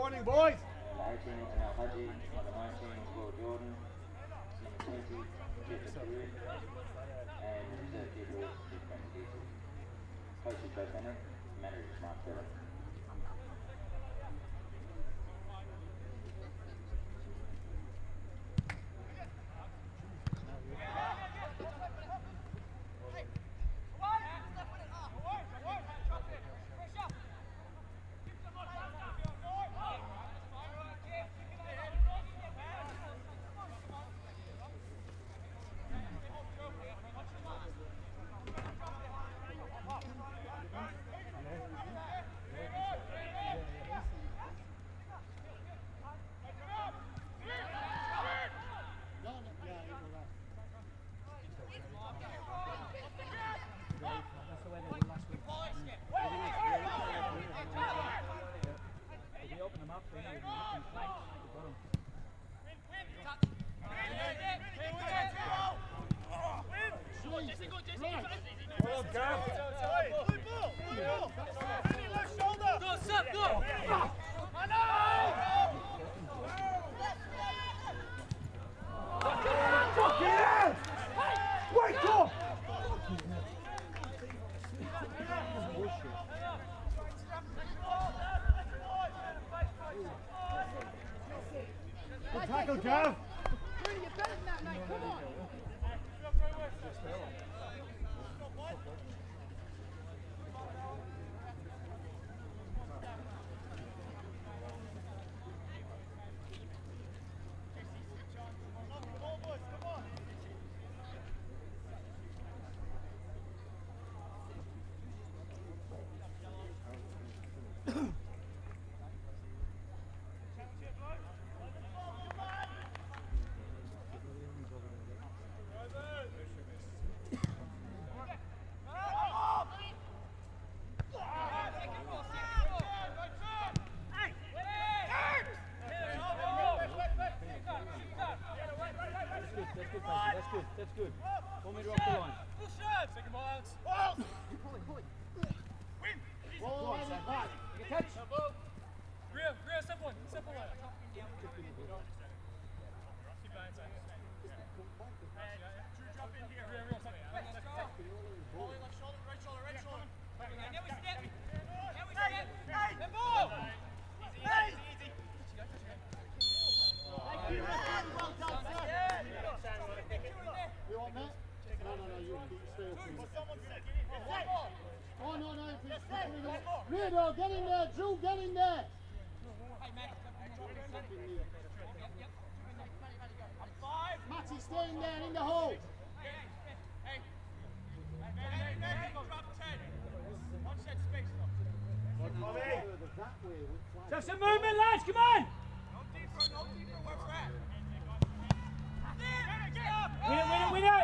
Running, boys! Number 18, Anel Haji. Number 19, Will Jordan. Number 20, Jessica Drew. And the people is going to be Coach Joe Bennett, manager Mark Taylor. Good tackle, Gav! Really, you're better than that, mate, come on! That's good. 1 metre off the line. Second ball, Alex. Pull it. Win! Roll on, back. You catch? Ria, step one. Keep going inside. Drew, drop in here. Ria, step in. Left shoulder, right shoulder. Now we step. And ball! Easy. Thank you, well done, sir. You want that? No, you stay up. Oh, no, Redo, get in there, Drew, get in there. Matty, stay in there, in the hole. Hey, drop 10. One set space though. Have some movement, lads, come on! No deeper, where we're at. Win it!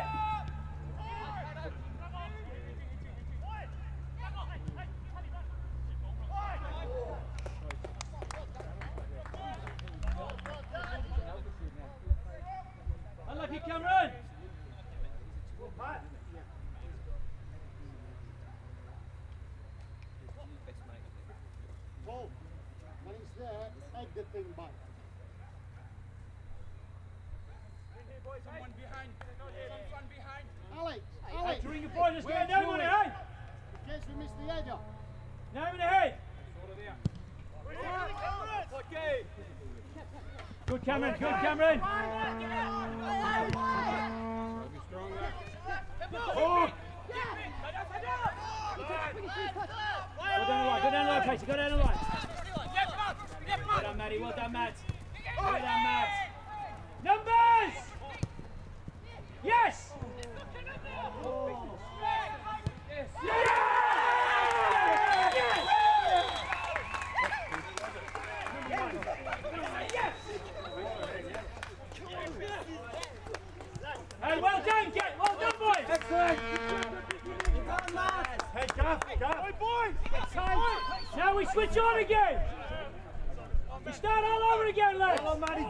Unlucky, Cameron! Paul, when he's there, egg the thing back. Someone behind. Someone behind. Alex! Hey, to ring your boys, let's get down on it, eh? In case we miss the header. Now in the head! Okay. Good Cameron, Oh! Go down the line, Casey, go down the line. Well done, Matty, well done, Matt. Numbers! Yes! Hey, well done, boys! Excellent! Hey, Gav! Hey, boys! Now we switch on again! We start all over again, lads! Hello, Matty,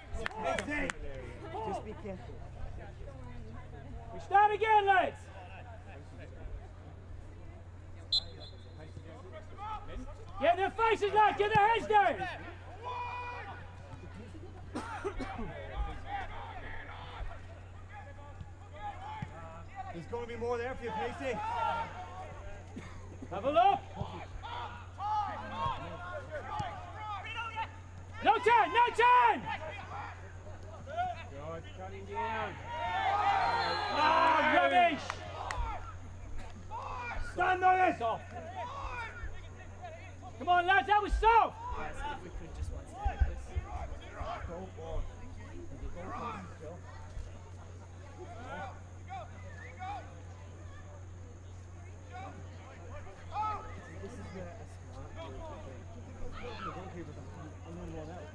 just be careful. We start again, lads! Get their faces, lads! Get their heads down! There's going to be more there for you, Pacey. Have a look. No time, no time! Good, cutting down. Ah, rubbish! Stand on it! Soft. Come on, lads, that was soft! If we could just one step like this. Go for it. This is where a smart move would be.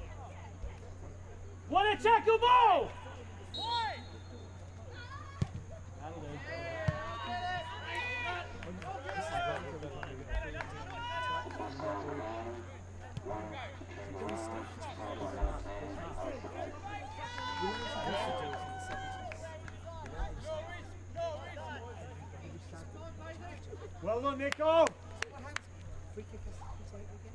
What a tackle ball! That'll do. Well done, Nico. Free kick is like again.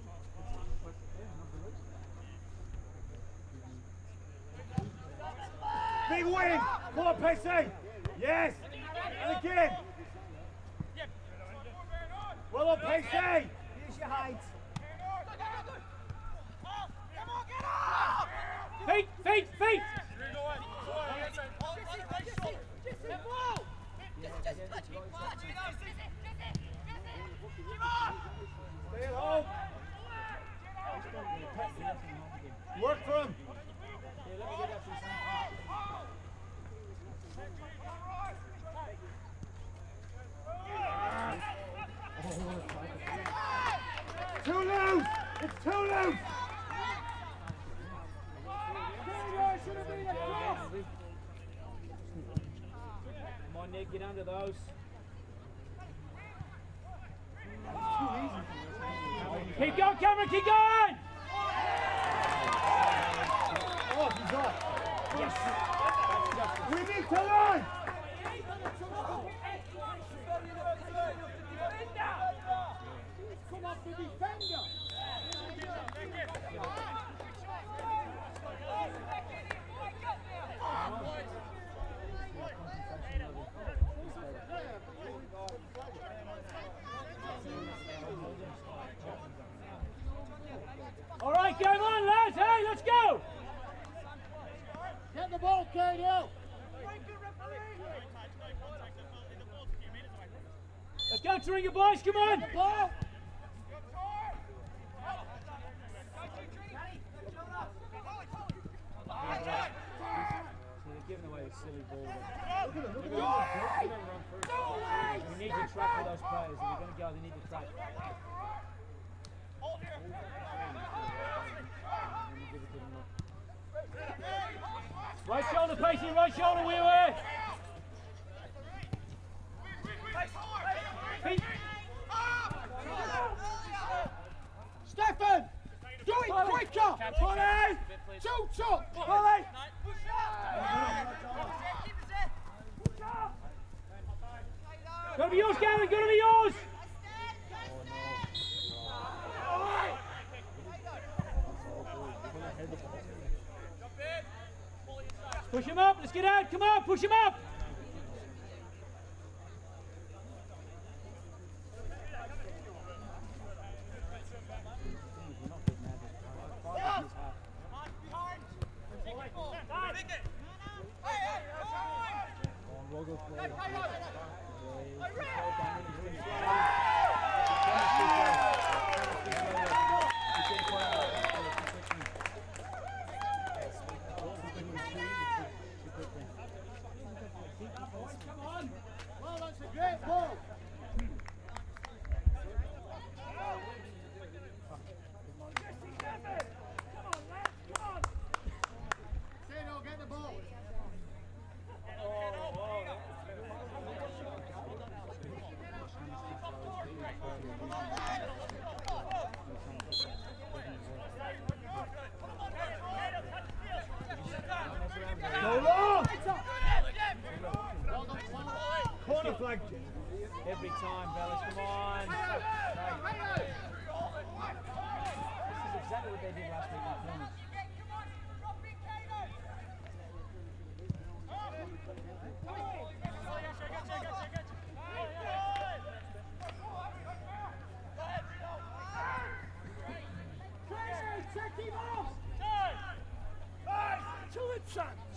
Big win. Come on, Pacey. Yes. And again. Well done, Pacey. Use your height. Feet, feet, feet! Stay at home. Work for him. Too loose. It's too loose. Come on, Nick, get under those. Keep going, Cameron, keep going! Oh, he's off. Yes. We need to run. Come off the defender. All right, game on, lads. Hey, let's go. Get the ball, KDL. Let's go, Taringa boys. Come on. Ball. They're giving away a silly ball. We need to track for those players. If they're going to go, they need to track. Right shoulder, Pacey, right shoulder, we're away. Feet. Stefan, do it quicker. Polly, shoot, shot. Polly. Gotta be yours, Gavin, gotta be yours. Push him up, let's get out, come on, push him up! Well, that's a great ball. Sano, get the ball. Go long! Corner flag. Every time, fellas, come on. This is exactly what they did last week in the corners.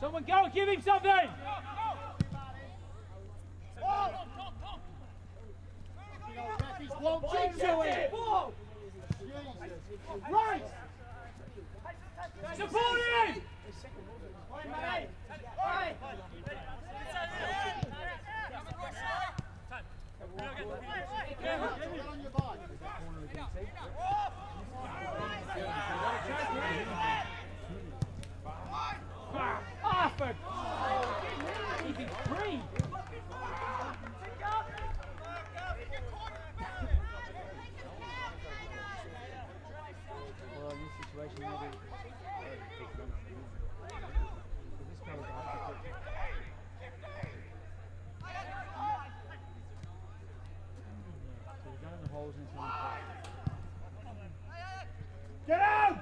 Someone go, give him something! Referees won't change it! Right! Support him! On your bike. Ah, for keep it free! Well, in this situation, maybe. This kind of guy. So we're going the holes into the Get out!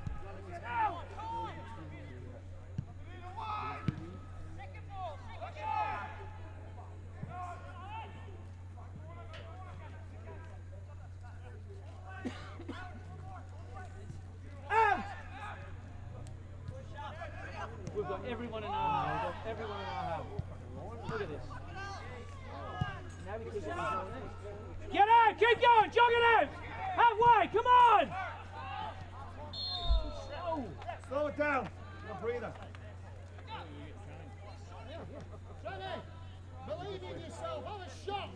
We've got everyone in our half. Everyone in our half. Look at this. Now we keep it on this. Get out! Keep going! Jog it out! Halfway! Come on! Slow it down. No breather. Johnny, believe in yourself. Have a shot.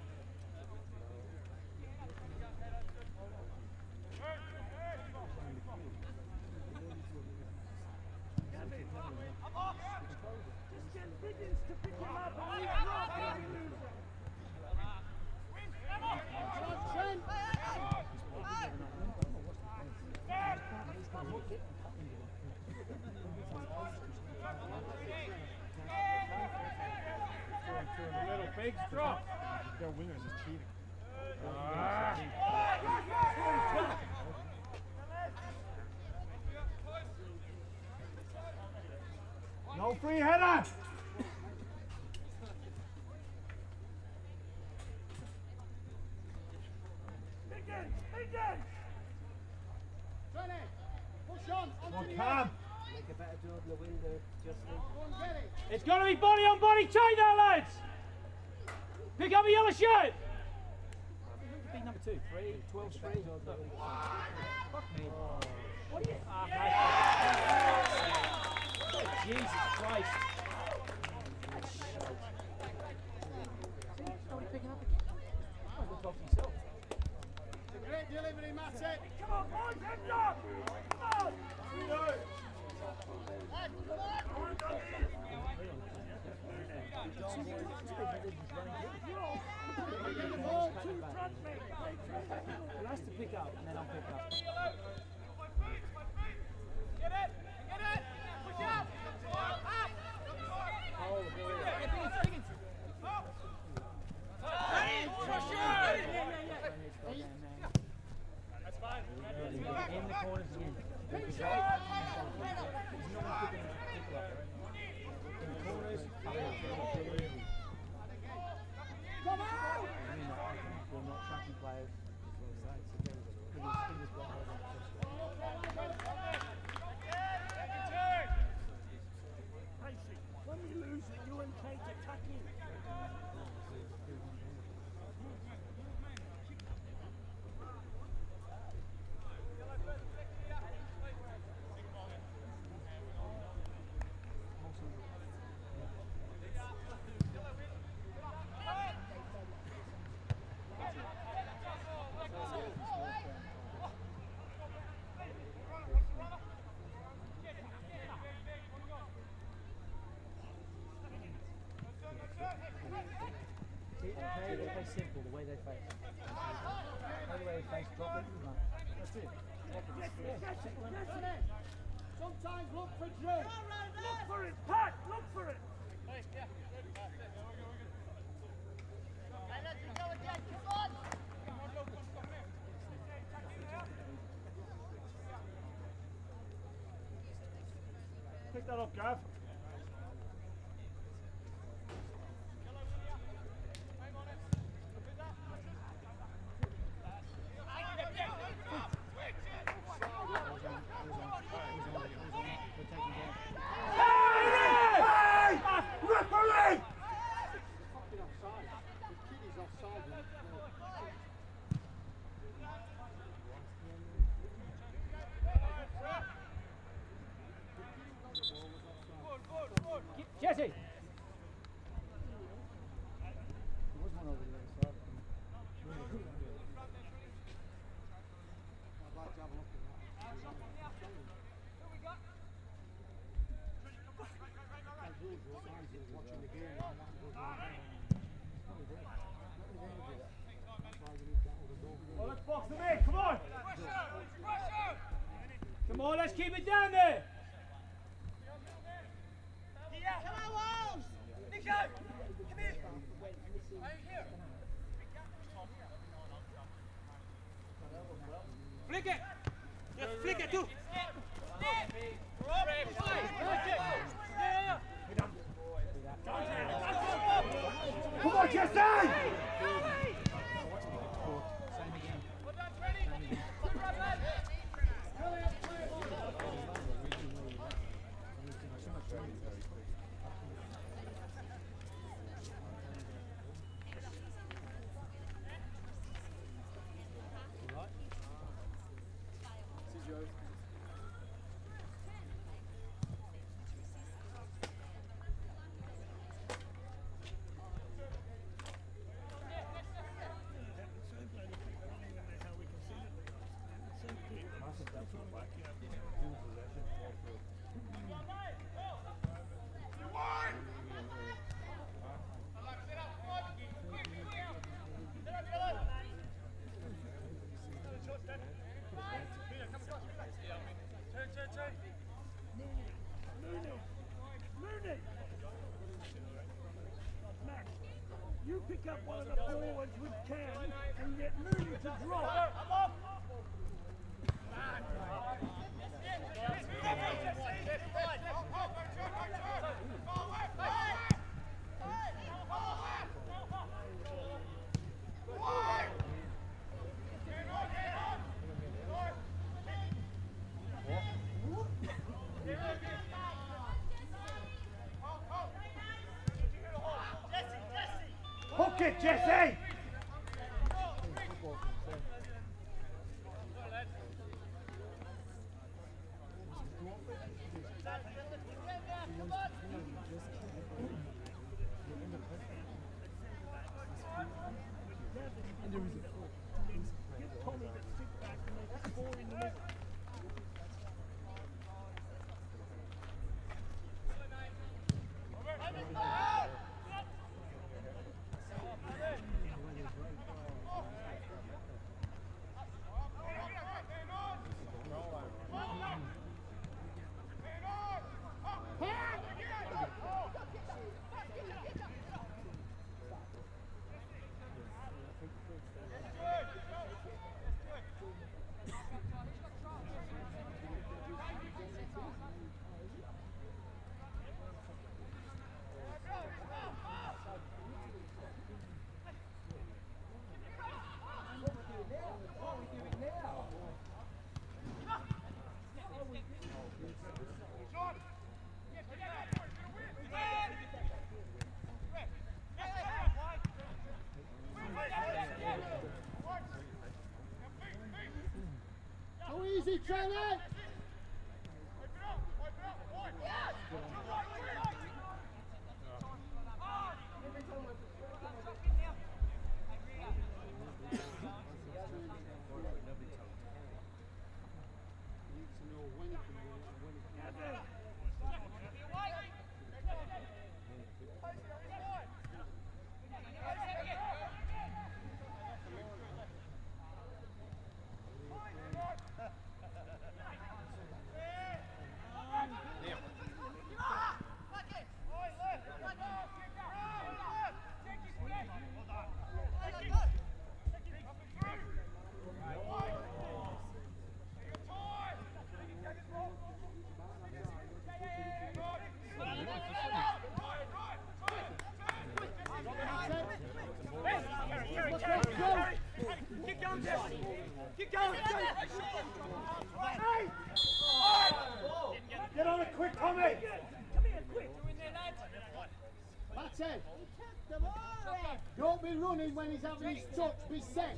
Little big drop. Their wingers is cheating. No free header. Johnny, push on. Onto the Calm. end. Make a better job of the window, Justin. Go and get it. It's got to be body on body tight now, lads! Pick up a yellow shirt! Be number 2, 3, 12's free. Fuck me. What are you? Jesus Christ. Somebody picking up again. Oh, look off yourself. Great delivery, Matty. Come on, boys, heads up! Come on! He has to pick up and then I'll pick up. Get it! Get it! Push up! Up! Oh, That's fine. in the corners again. He's not picking people up. In the corners, Come out! We're not tracking players. Fingers when we lose it, you and Kate attacking. Very simple, the way they face. The way they face dropping. That's it. Sometimes look for drill. Look for it, Pat! Look for it! Pick that up, Gav. Jesse. There was one over the other side. I'd like to have a look at that. Watching the game, Well, let's box them in, come on! Come on, let's keep it down there! Come on, Wolves! Nico! Come here! Right here! Flick it! Yes, flick it too! Come on, Jesse! You pick up one of the forwards with Cam and get Mooney to drop. Hook it, Jesse! Get Tommy to sit back and make 4 in the middle. How easy, Trevor! Keep going, Jesse! Keep going! Get on it quick, Tommy! Come here, quick! They're in there, lads! That's it. Don't be running when he's having his touch. Be set.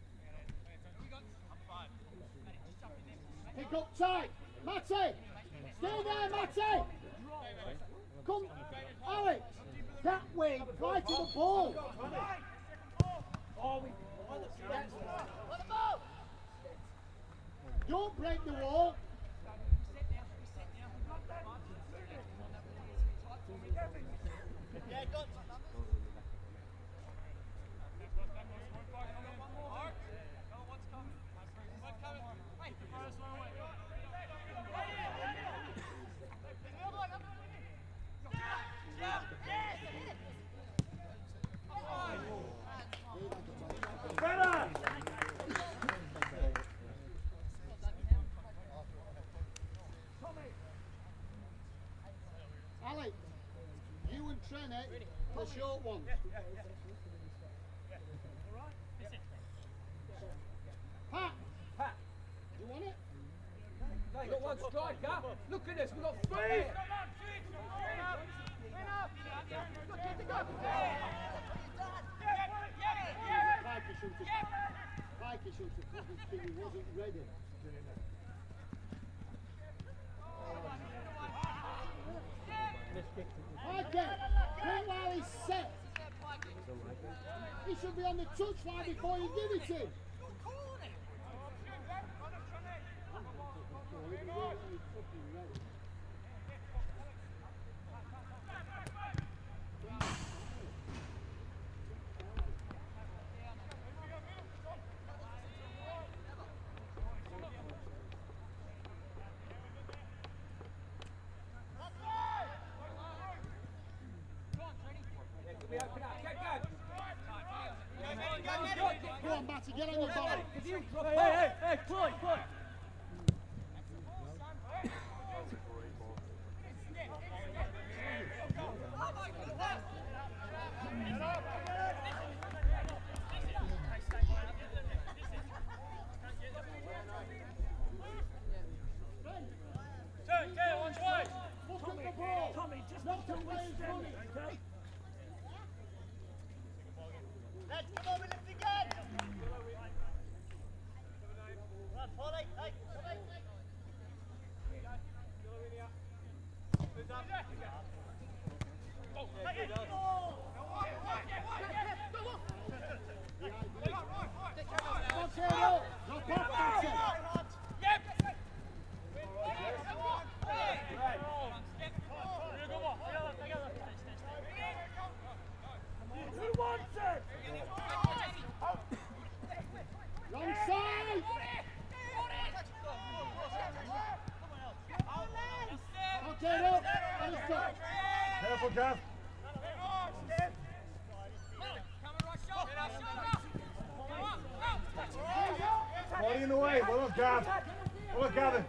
Pick up tight. Matty. Stay there, Matty! Come, Alex! That way, fly to the ball! Don't break the wall! Yeah, got Alex, you and Trent, the short ones. Pat! Pat. You want it? We've got one striker. Look at this, we've got three. Pikey shooter, he wasn't ready. Pikey, wait while he's set. He should be on the touchline before you give it to him. Go on, Matty, get on your ball. Hey, Floyd. Tommy, just not to waste money, okay? Let's come over, lift again! Right, Polly, hey, Who wants it? Wrong side! Okay, up, and it's up. Careful, Gav. Body in the way. Well done, Gav. Well done, Gavin.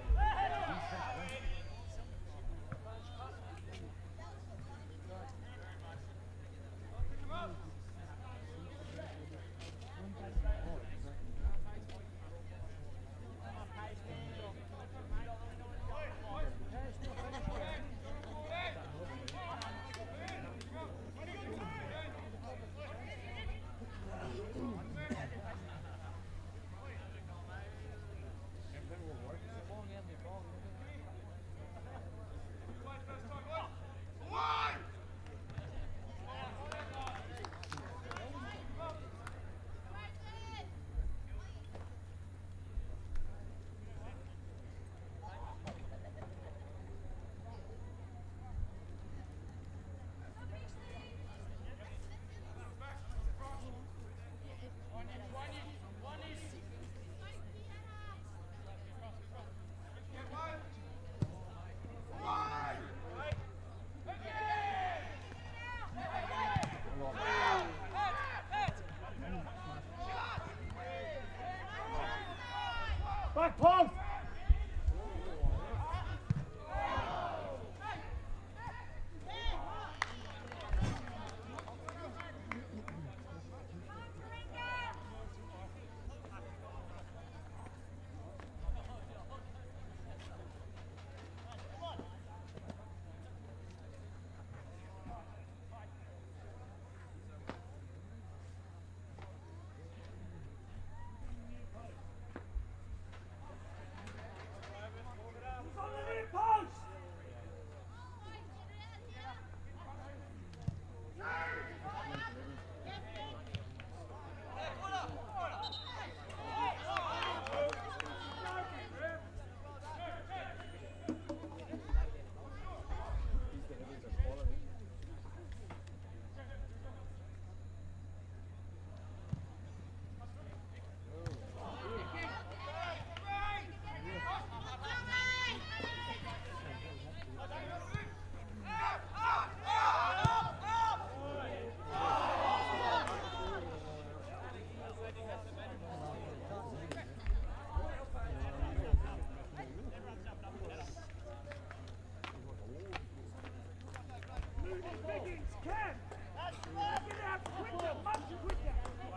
Looney Biggins, Cam! Get out quicker, much quicker!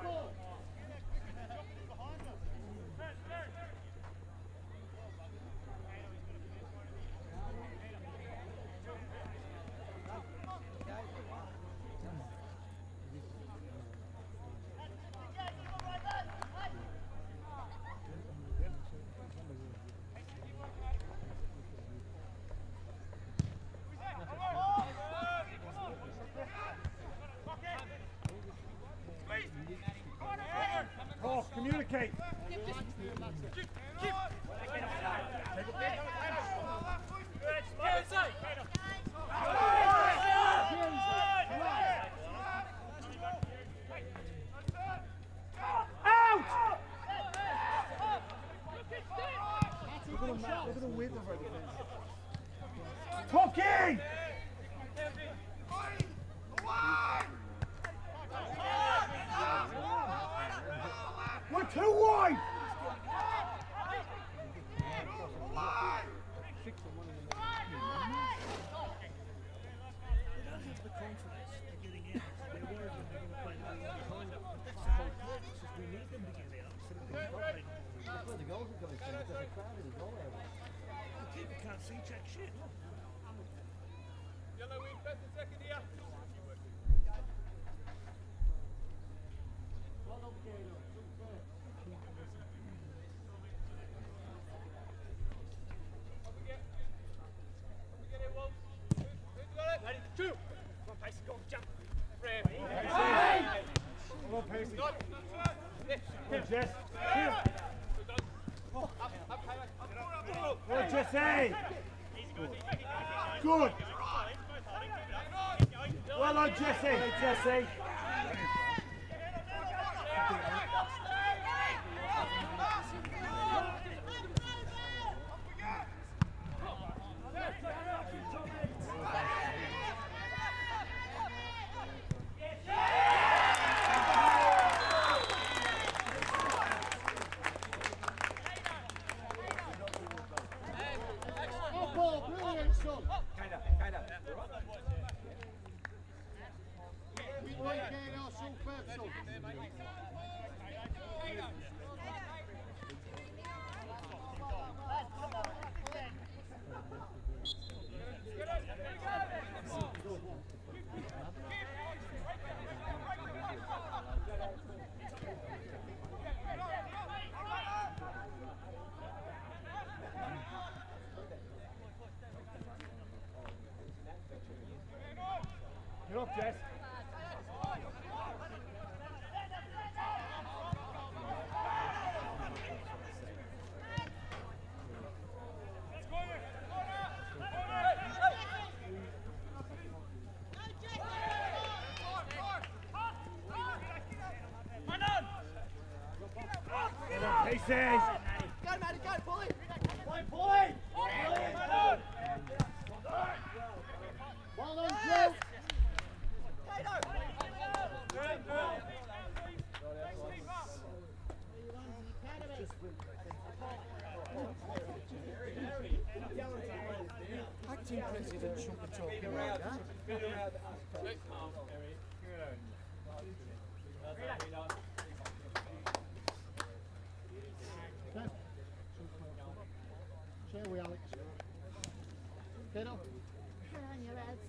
Cross, communicate. Look at the width of our defense. Talking! We're too wide! They don't have the confidence of getting out. They're worried that they're going to play the ball behind them. That's the whole purpose, is we need them to get out so that they can play the ball. That's where the goals are coming from, because the crowd is all over. The keeper can't see jack shit. Yellow wing, first and second here. Ready, two. Come on, Pacey, go, jump. Ram. Come on, Pacey. Good. Good, Jess. Here. Good, Jesse. Good. Well done, Jesse. Hey, Jesse. Oh, ball, brilliant, son. Right, Kano, superb, son. Get up, Jess. Pieces. Go, Matty, go, pull it. Well done, Joe. Acting president shouldn't be talking like that. Share we, Alex. Kano. Put on your heads.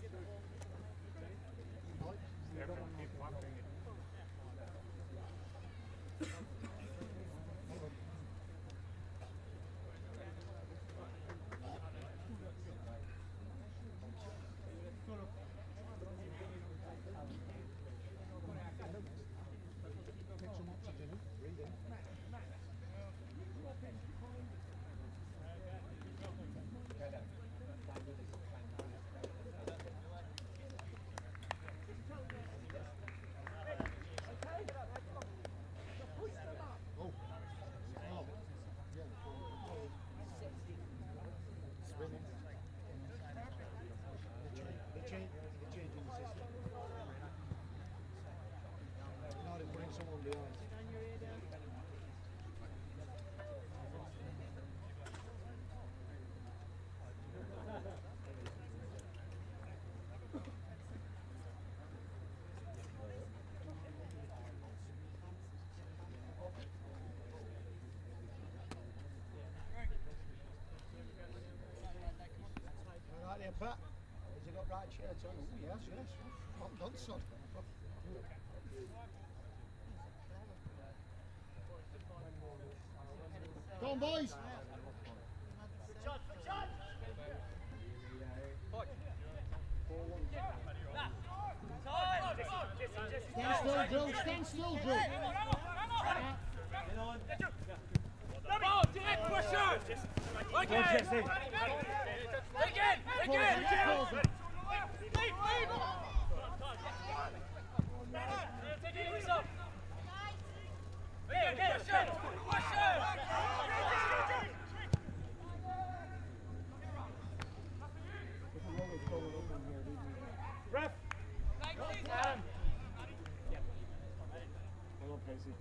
Pat, has he got right shirts on? Oh, yes, yes. Well done, son. Come on, boys. Stand still, Drew. Stand still, Drew. Ref. Hold on, Casey.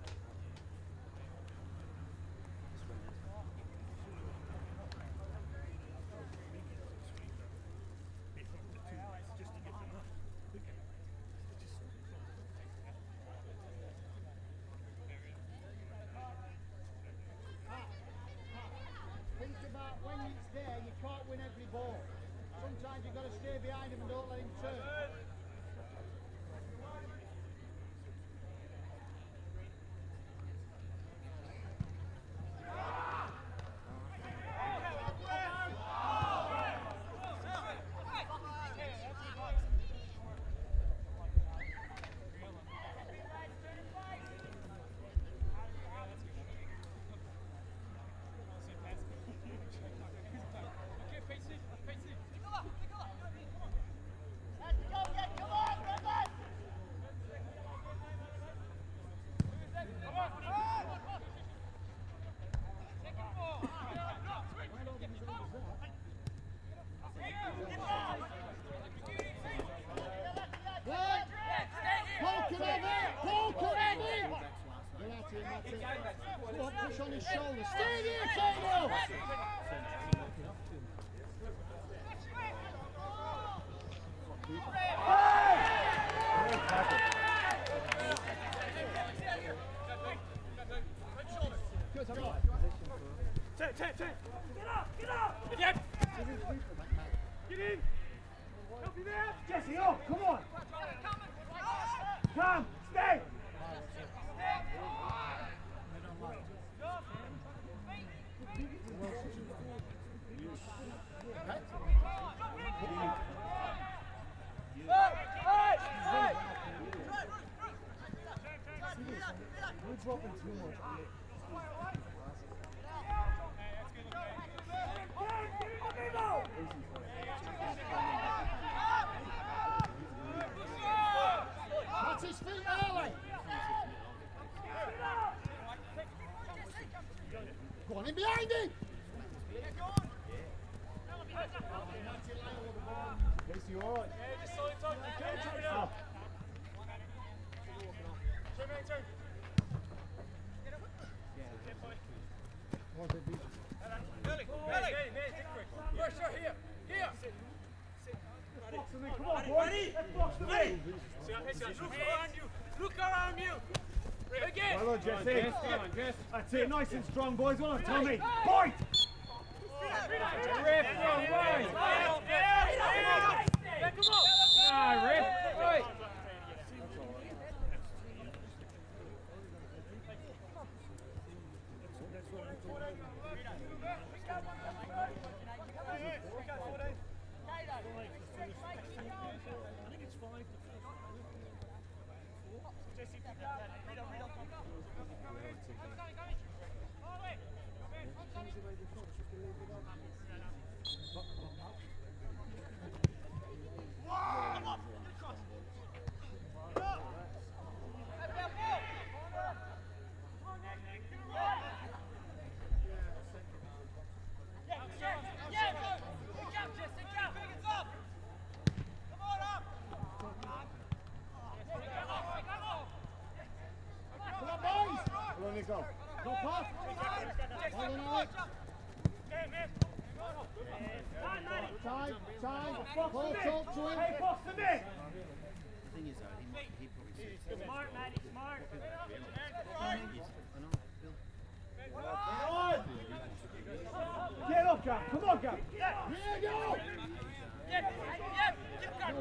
Think about when it's there, you can't win every ball. Sometimes you've got to stay behind him and don't let him turn. Push on his shoulder. Stay there, Kano! Get in! Help you there! Jesse, oh, come on! Come, stay! We're dropping too much. That's his feet early. Go on in behind him. Casey, you alright? Come on, boy! Let's box the ring! Look around you! Again! Well done, Jesse. That's it, nice and strong, boys. Well done, Tommy. Point! Ref, wrong way! Come on! Ah, ref, right. Go. Go past. Hold on, Alex. Time. Paul, talk to him. Hey, box the me! The thing is though, he probably said Smart, Matty, smart. I know, Bill. Get up, Gav. Come on, Gav. Here you go.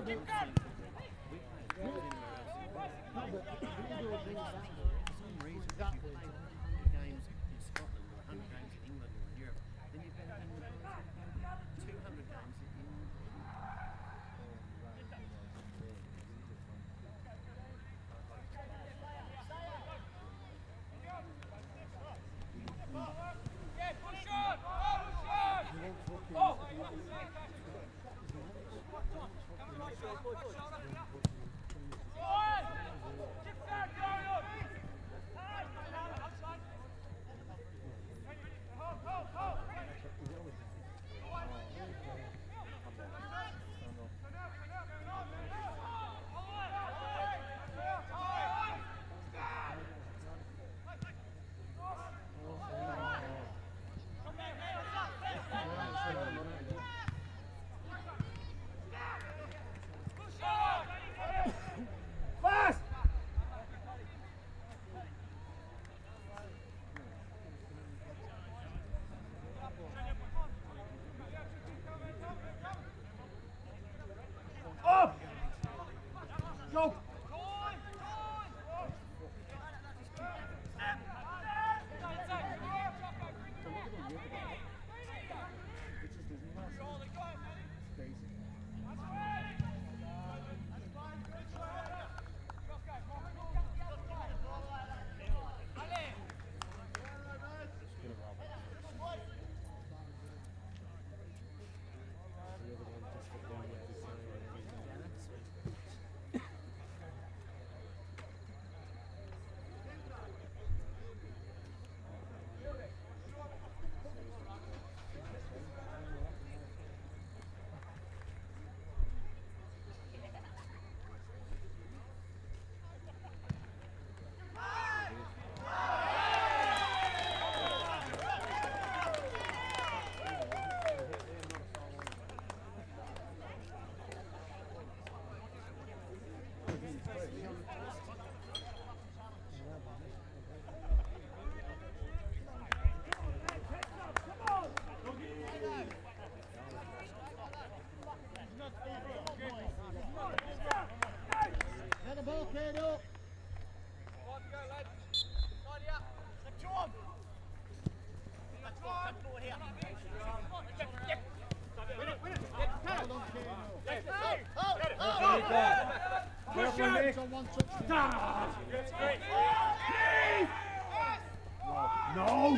games in Scotland or 100 games in England or in Europe, then you've been 200 games in Fast! Up! Go! Get the ball carried up. Push it! On one touch. No!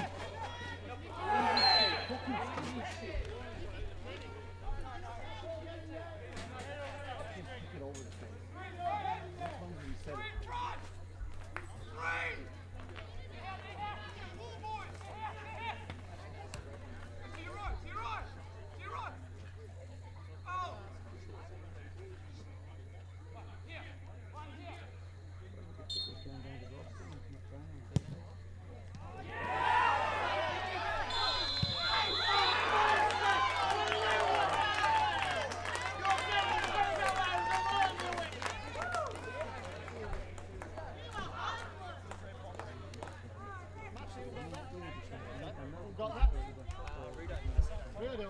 Got that? Redo.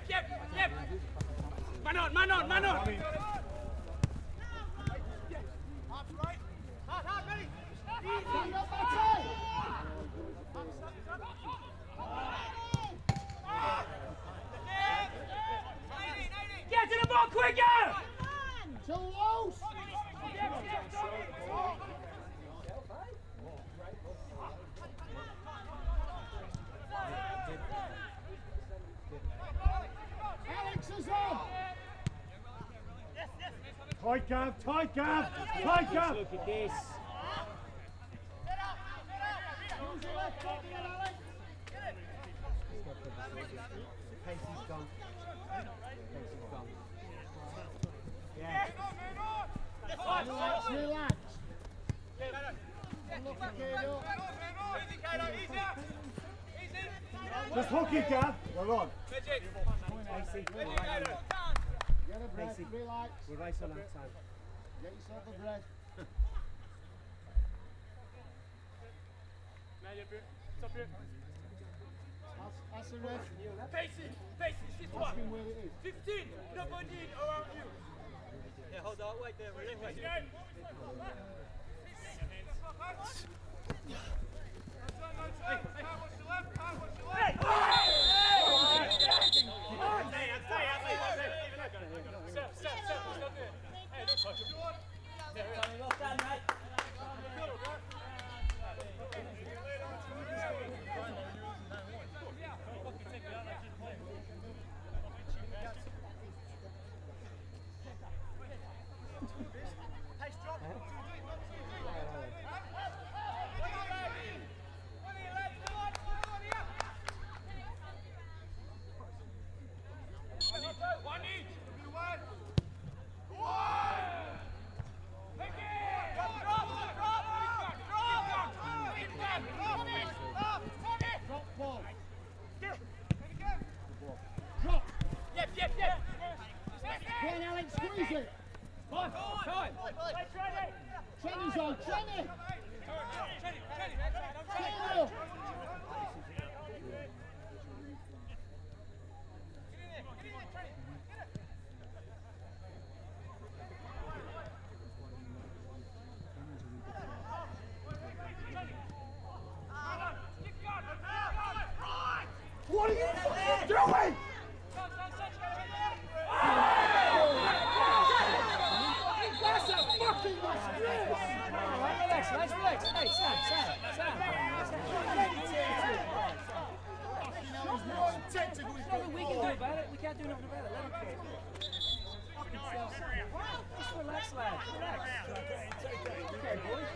Yep. Man on. Stand up, Matty! Get to the ball quicker! Too loose! Alex is on! Tight Gav! Look at this. Use your left foot here, Alex! Casey's gone. Casey's gone. Relax. Look at Kato. Just hook it, Gav. We're on. Get a breath, relax. We're right on that time. Get yourself a breath. That's the ref. Facing, this Ask one. him where it is. 15, nobody around you. Yeah, hold on, wait there, wait. Drop ball. Yep. Go on, Alex, squeeze it. Time. Trenny's on, Trenny. Kato. What are you fucking doing? That's a fucking relax. Hey, Sam. There's nothing we can do about it. We can't do nothing about it. Let him go. Just relax, lad. Relax. Okay, boys.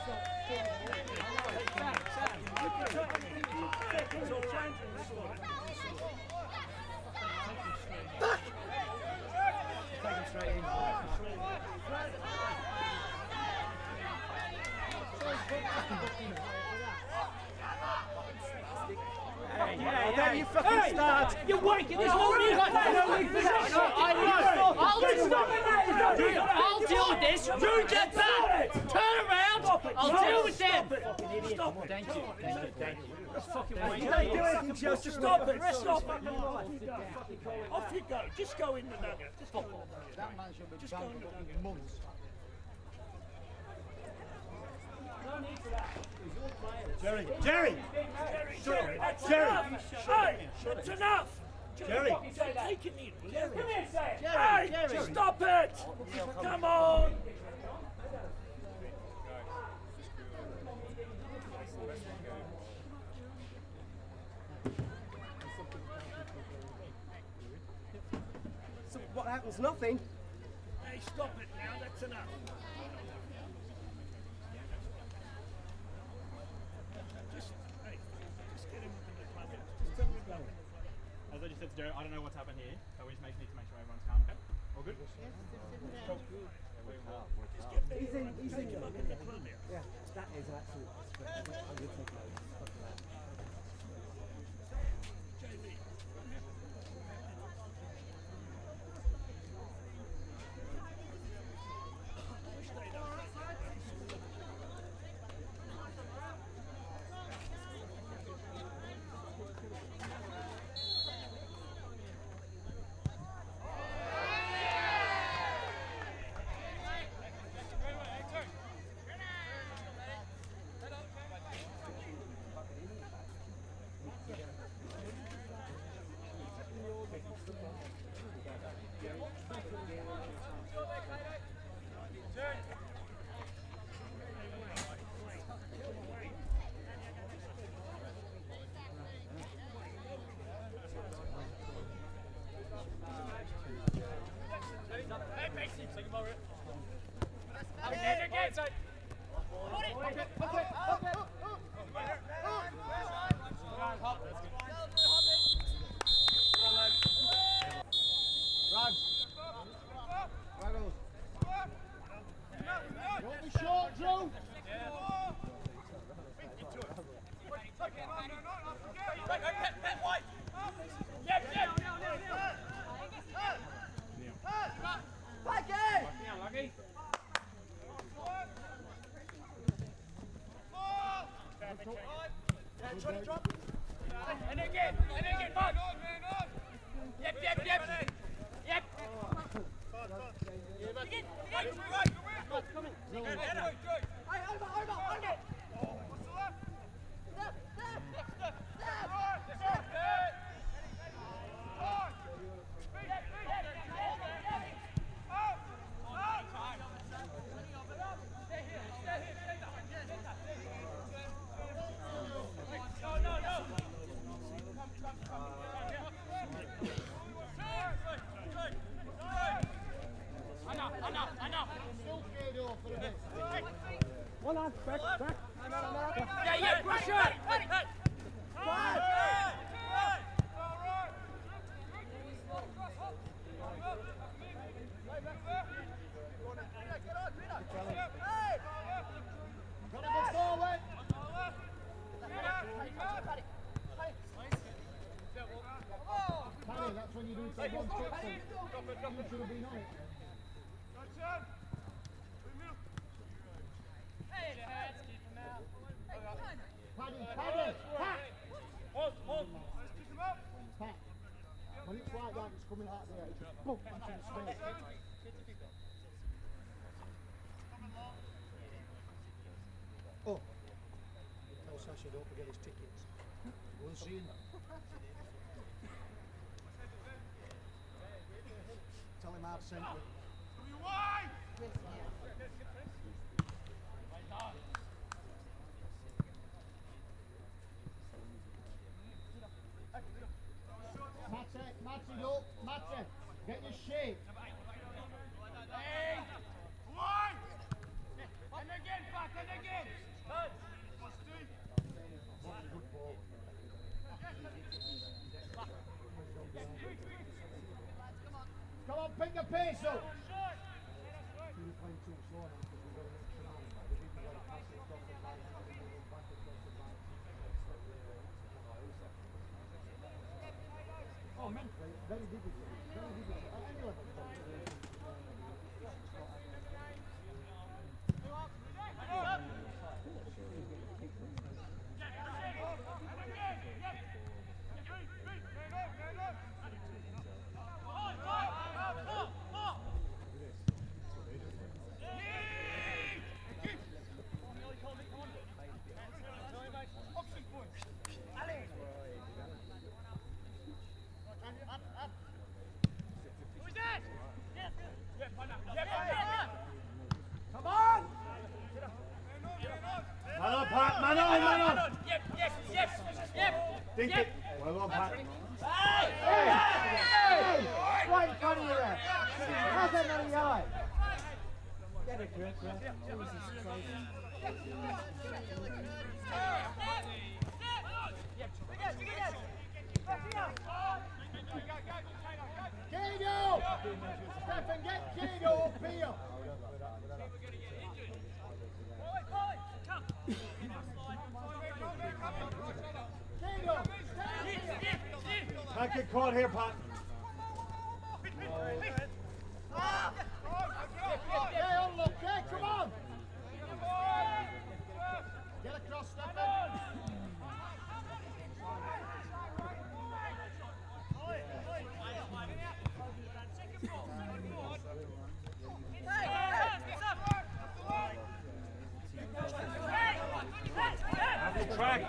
Take him straight in. Don't you fucking start. You're waking. There's no need. I'll deal with this. You get back. Turn around. I'll deal with them. Stop it. Thank you. That's fucking You don't do anything, just stop it. Rest off. Off you go. Just go in the nugget. Just go. That man should be banned for fucking months. Jerry! Jerry, that's enough. Hey, that's enough. Jerry! Take it in. Come here, say it. Hey, stop it. Come on. So what happens? Nothing. Hey, stop it now. That's enough. Just get him up in the club. Just tell him to go. As I just said to Joe, I don't know what's happened here, but we just need to make sure everyone's calm, okay? All good? He's in. Take him up in the club here. Yeah, that is an absolute disgrace. I'm going to take notes. Fuck that. JB. inside. Don't be short, Drew. And again, Bud. Yep. One on, back. Yeah, brush it. Gotta go forward. Paddy, that's when you do some one trick. You should have been on it. Paddy, Pat! Pat, when it's like that, it's coming out of the air, it's boom into the space. Oh, tell Sasha don't forget his tickets. Go and see him. Tell him I've sent you. Matty, look, Matty, get your shape. And again, back, and again. Good ball. Come on, pick the pace up. You're playing too slow now because we've got an extra man. We didn't get a pass across the line, and then we'll back across the line. Oh, mentally, very difficult. Very difficult. At any level. Come on! Man on, Pat! Man on! Yep. Dink it. Well on, Pat. Hey! Right in front of you there. How's that not a yellow? Get it, Chris. Jesus Christ. Kedo! Stefan, get Kedo up here! Kedo! Can't get caught here, Pat. Hey, on, look, hey, come on! Get across, Stefan! Track.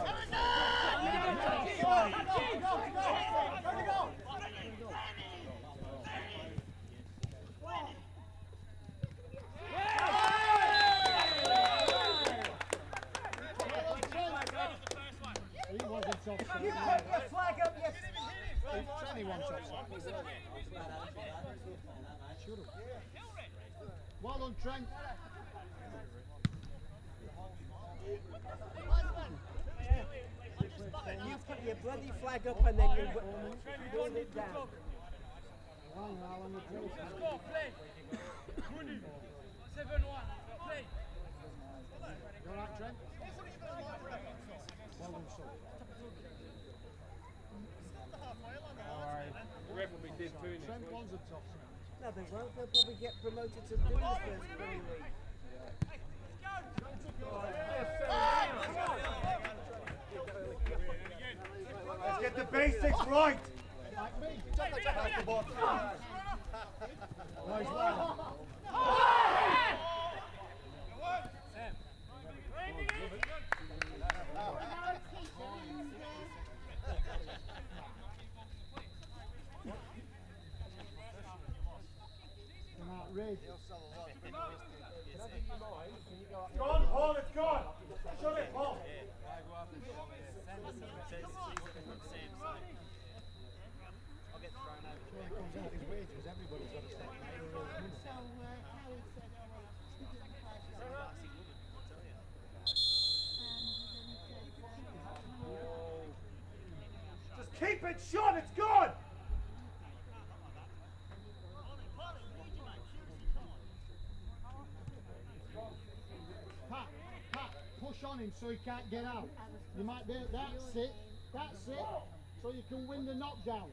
You put your flag up yesterday. Anyone shots. Should have. Well done, Trent. You put your bloody flag up and then you hold it down. Well, now on the drill. Score, play. 7-1, play. You all right, Trent? Well done, son. Trent wants a top. No, they won't. They'll probably get promoted to Blues first Premier League. Let's get the basics right. Like me. That's the ball. Nice one. Come out, Red. Gone, Paul, it's gone. Shut it, Paul. When it comes out his wages, everybody's got to start paying their own money. So, Harry said, Just keep it shut, it's gone! Pat, push on him so he can't get out. You might be, that's it, so you can win the knockdown.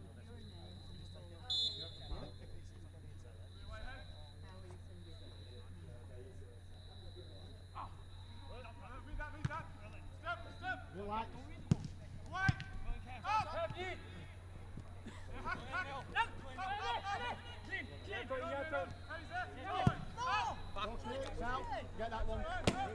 Relax. Get that one.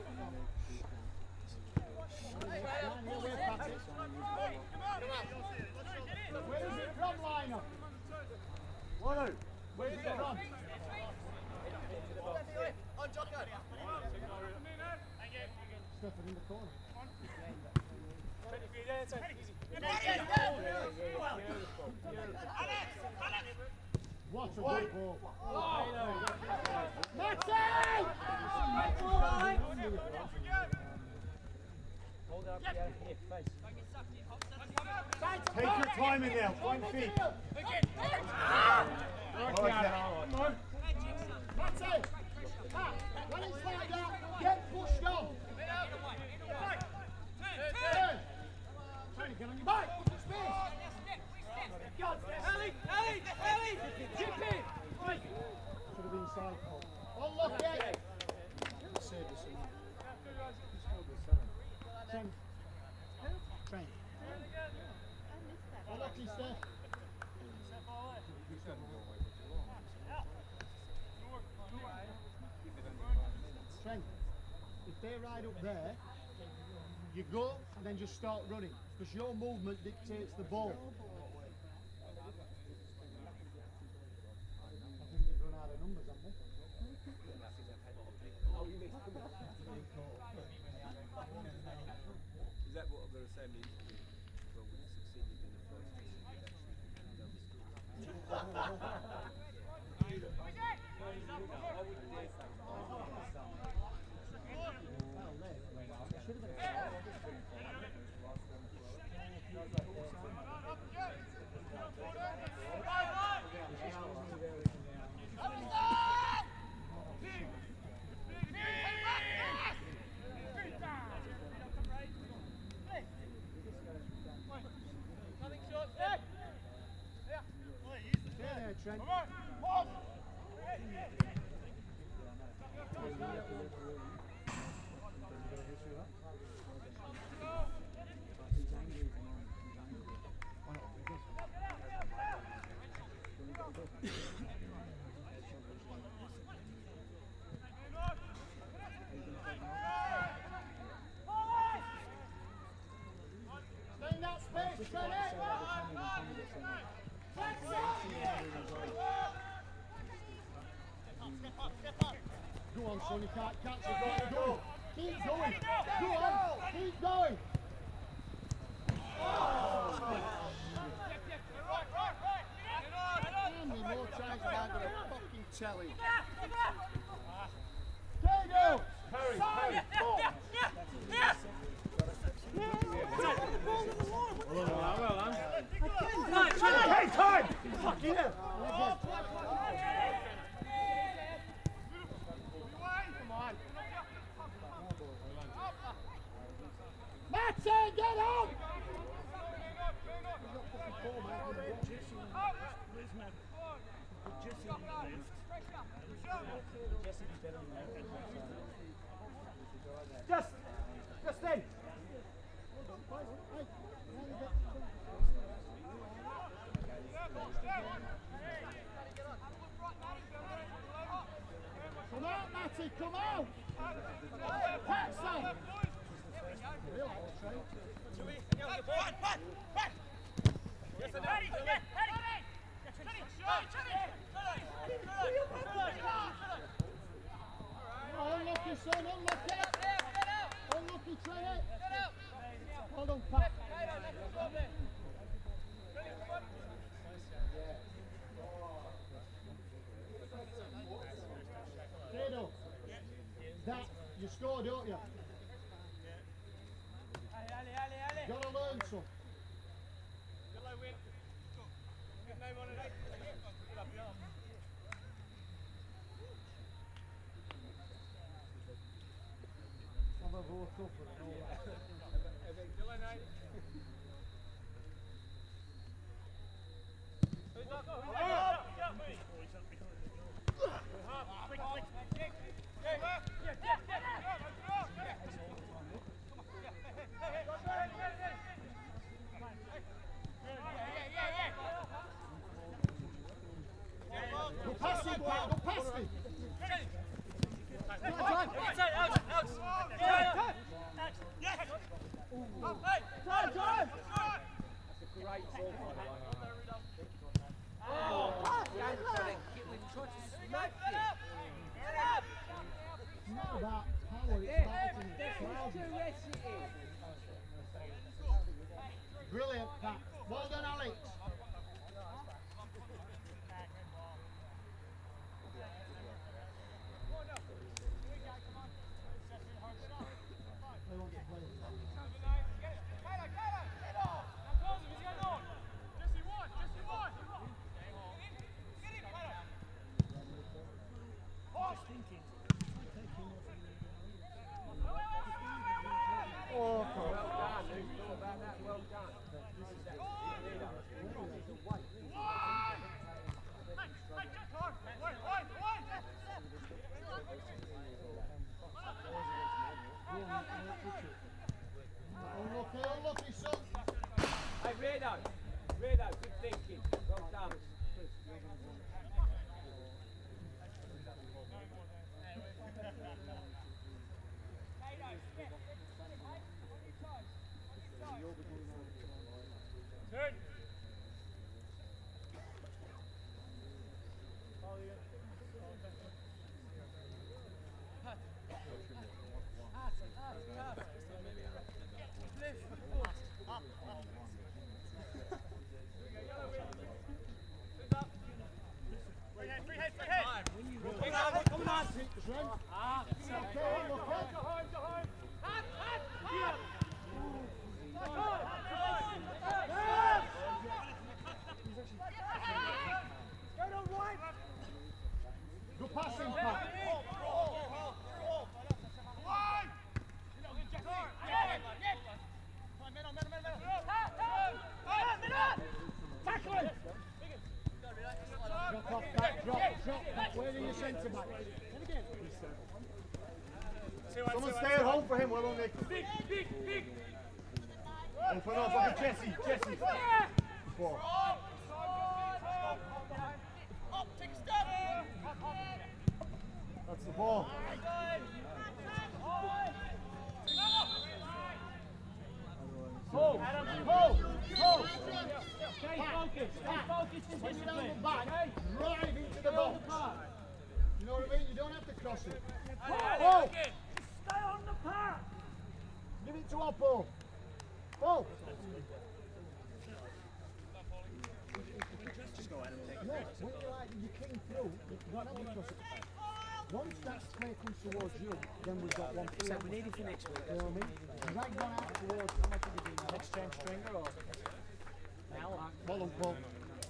Where is it from, Liner? Where is it from? Step it in the corner. What a good ball. hold it up here, face. Take your time in there, 1 feet. That's it. When it's like that, get pushed on. Trying to get on your bike. Space. Ellie! Chip in! Should have been side call. Oh, look at it. Train. Oh, look, he's there. Trent, if they ride up there, you go and then just start running, because your movement dictates the ball. I think they've run out of numbers, haven't they? Is that what I'm going to say? Well, we succeeded in the first Trent. Stay in that space, Trent. Go on, son, you can't catch it. Go. Keep going. Go on, keep going. How many more times have I got to fucking tell him? go! Parry, Side, foot! Well done. Hey, time! Fucking hell! Matson, get up! Just in. Come out, Matty, come out! Paxson! Unlucky, son, unlucky! Unlucky, Trey! Hold on, Pat! Dado, that, you score, don't you? Gotta learn some. Have a vote up and all that. Go past him, Pat, go past him. It's not about power, it's about brilliant, Pat. Well done, Alex. They want to play. Oh, unlucky, son. Hey, Redo, good thinking. Well done. Go past him, Pat. Tackle him! Drop off, Pat, drop. Where are your centre back? Someone stay at home for him, will Nick? Open up, look at Jesse. Four. That's the ball. Pull! Pull! Stay focused and When you're down disciplined. the back, drive into the box. You know what I mean? You don't have to cross it. Pull! Stay on the path! Give it to Oppo. Pull! Just go ahead and take Yeah, when you came through, you don't have to cross it. Once that play comes towards you, then we've got one free. So we need it for next week. You know what I mean? Drag one out towards how much are we doing? Next change stringer or now? Ball on ball.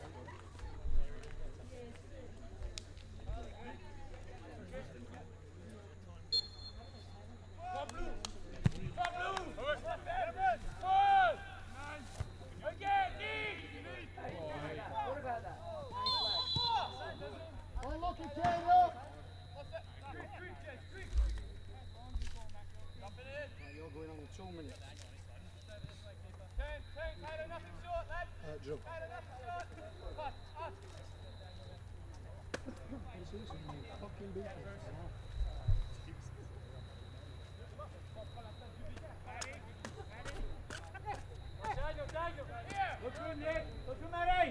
You're going on 2 minutes. Joe. Fucking beat Look through Nick. Look through Matty.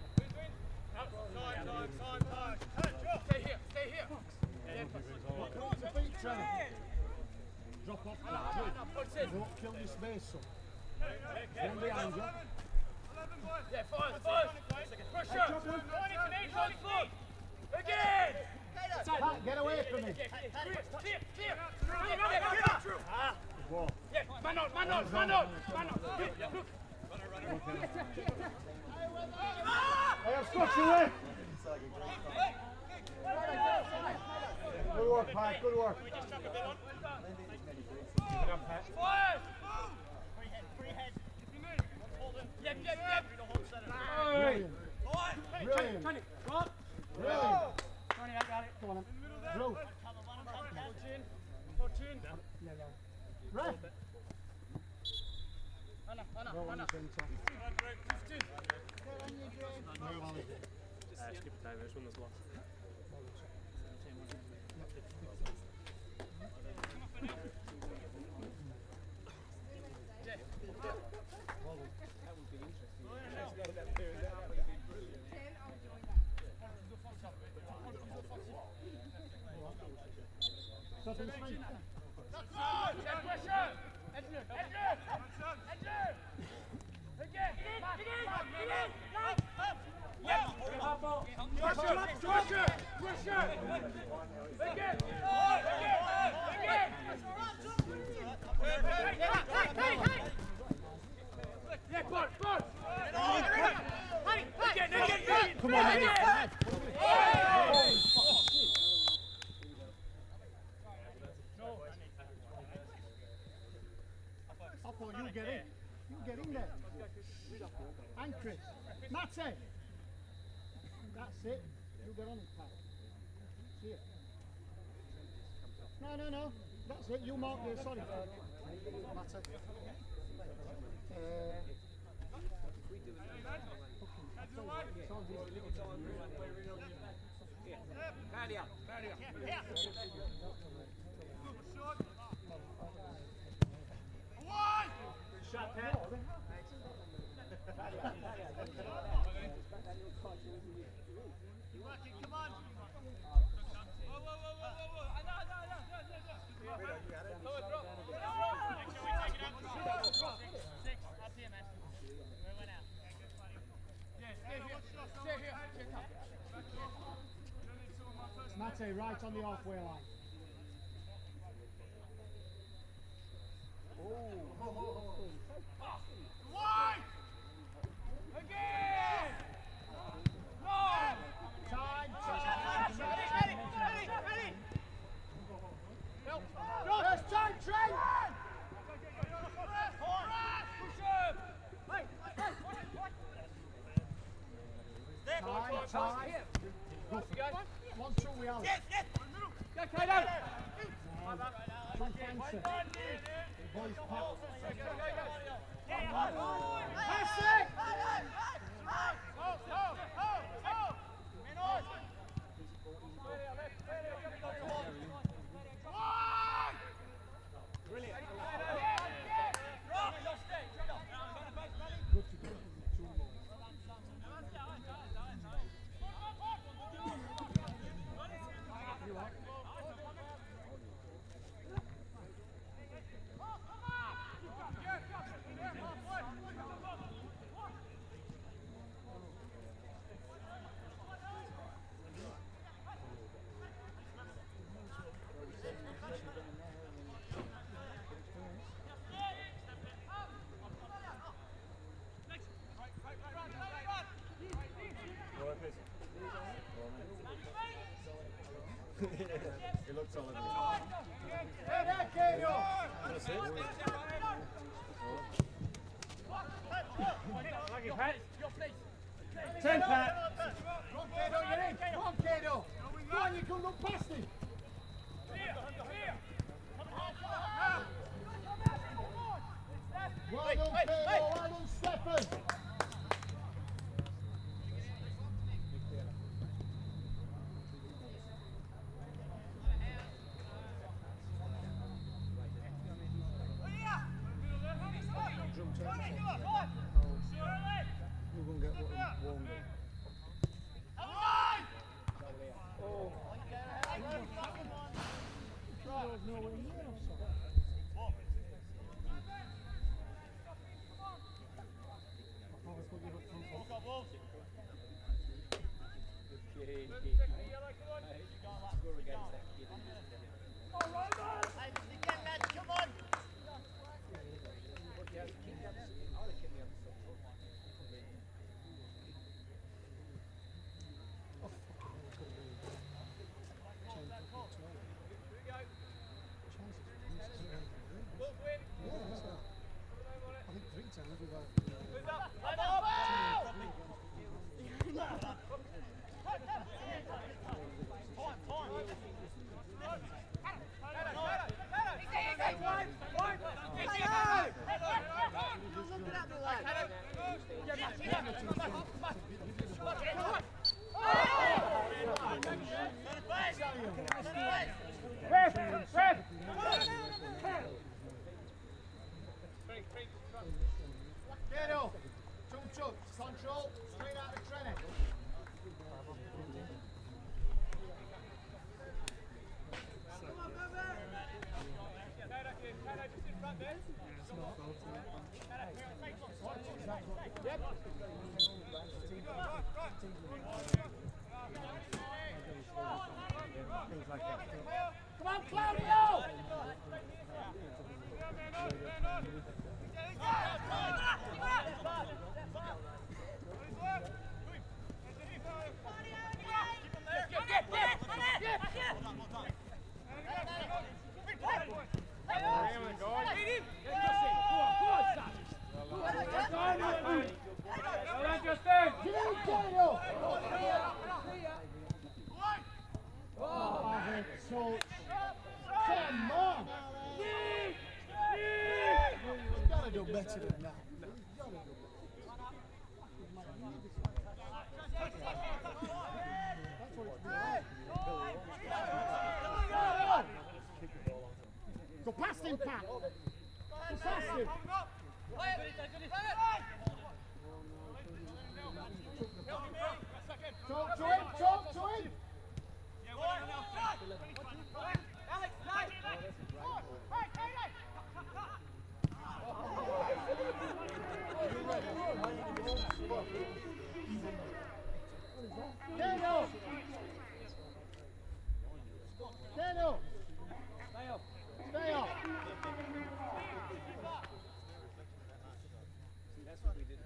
Stay here, stay here. Drop off. Don't kill your space, son. One behind you. Yeah, fine. Pressure. 20 to me, 20 feet. Again. Pat, get away from me. Clear. Whoa. Yeah, man on. Look. Hey, I've scotched away. Good work, Pat. Good work. Fire. Free head. Yep. Brilliant. Brilliant. Tony, go on. Brilliant. Tony, I got it. Come on, Drew. Touch in. Right. Anna. Skip a time, this one was lost. Come on, mate. You get in there. And Chris. That's it. That's it. You get on it, Pat. See it. No. That's it. You mark there. Sorry. Matter. Shut down. You working, come on. Whoa. Mate, right on the halfway line. Wide! Again! No! Time. Ready! Help! First time, Trent! Time. Go. 1-2 we are. Yes! Go, Kato! Two fencer. Boys pop. Pass it! It looks solid. Lucky, Pat. 10, Pat. Come on, Kato, you're in. Come on, Kato. Go on, you can look past him. Well done, Kato. Well done, Stefan. We're going to get warmed up. I think 3 times we've had. Kato, control, straight out of training. Come on, Claudio! Come on! You've got to do better than that. Go past him, Pat. Go past him. Talk to him, talk to him. Kato! Kato! Stay off! That's what we did.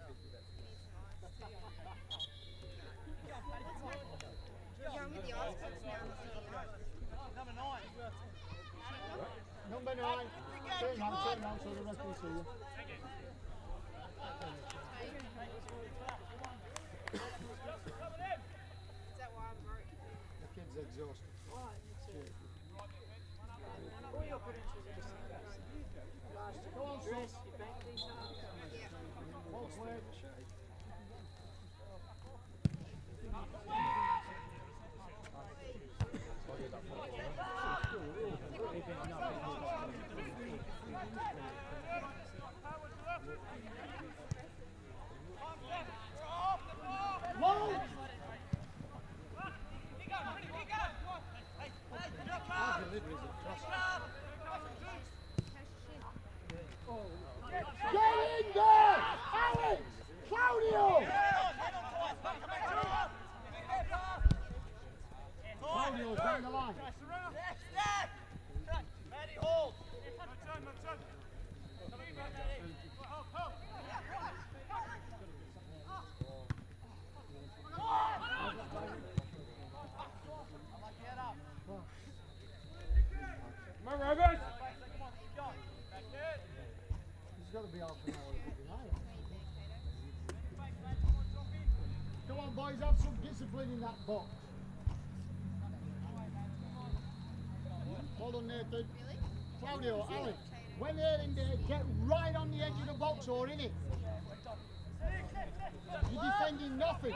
Number 9. Turn round so the rest can see you. The kid's exhausted. Go on, son. Hold clear. Low. Get in there! Alex! Claudio! Claudio's down the line. some discipline in that box. Hold on, Nathan. Claudio, Alex, when they're in there, get right on the edge of the box or in it. You're defending nothing.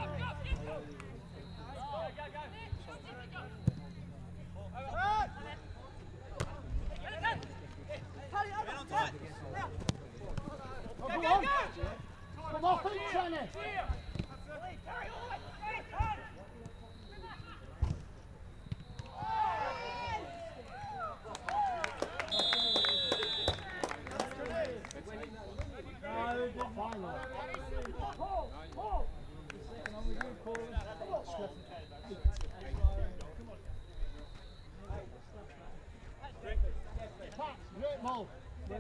Oh, come on. Come off it, Jenny. Great ball.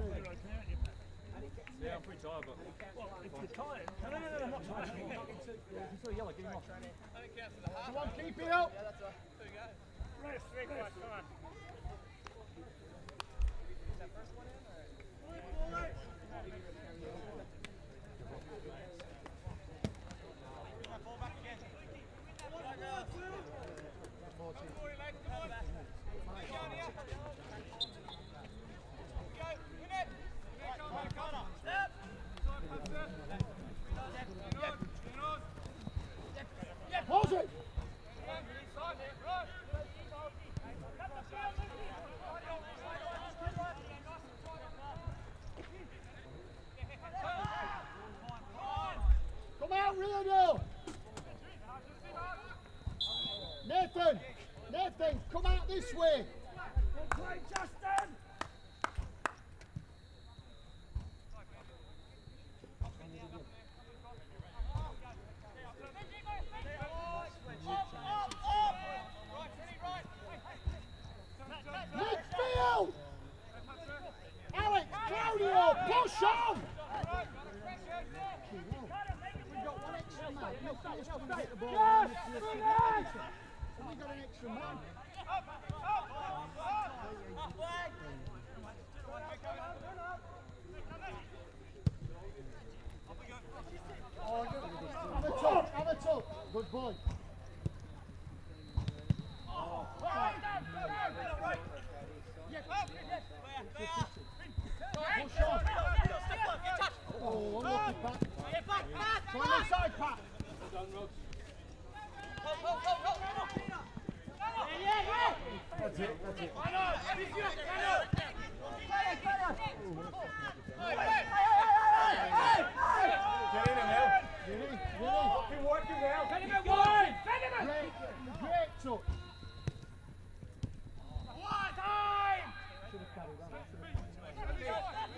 Yeah, I'm pretty tired, but... If you're tired, No, I'm not tired. If you saw yellow, give him off. Come on, keep it up. rest, come on. Pause it. Come out, Rio. Nathan, come out this way. Good play, Justin! Midfield! Alex, Claudio, push on! We've got one extra man. Midfield's coming to get the ball. Yes! We've got an extra man. Have a touch. Good boy. Push on. Oh, unlucky Pat. Go on the side, Pat. That's it. Get in him now. Really? Fucking working now. Fend him out wide! Fend him out! Great touch. Time! Should have carried that.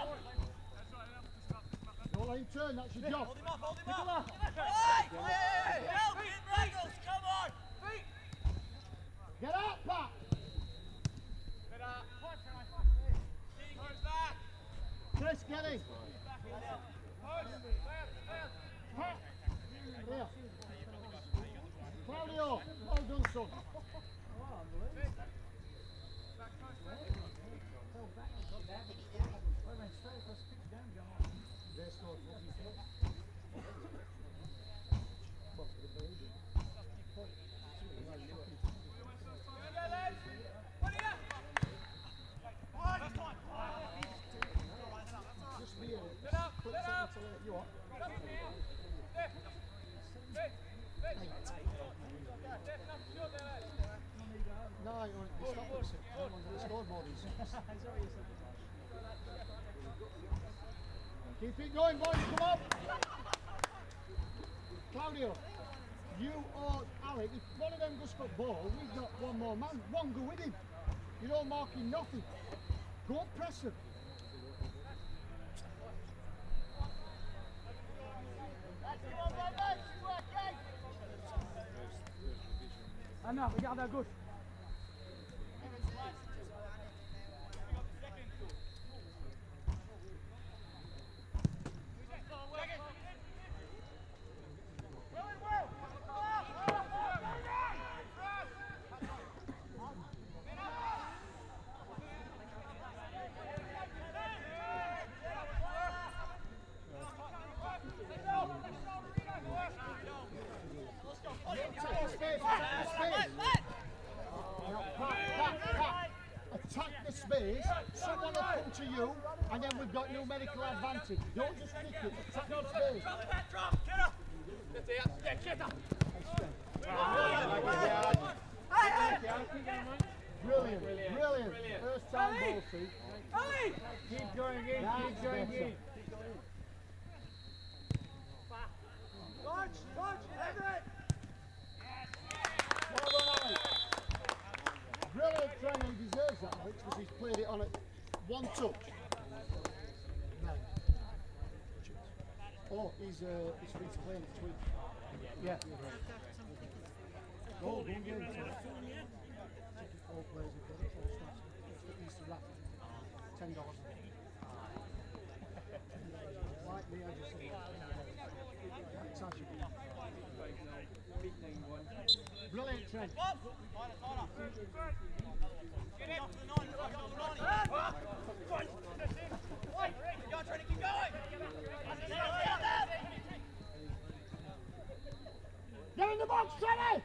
Don't let him turn, that's your job. Get out, Pat. Chris, get in. Pat. Here. Claudio, well done, son. Keep it going, boys, come on! Claudio, you or Alec, if one of them goes for ball, we've got one more man. One go with him. You're all marking nothing. Go press him. I know, we got that good. space, someone will come to you, and then we've got numerical advantage. Don't just kick it, attack the space. Brilliant, brilliant. First time ball, see. Keep going in, keep going in. Brilliant training, he deserves that, Alex, because he's played it on a one touch. No. Oh, he's free to play next week. Yeah. Oh, one game. All players have got it, all staff. It's the Easter raffle. $10. Like me, I just say it's actually brilliant, Trent. Get in the box, Trent!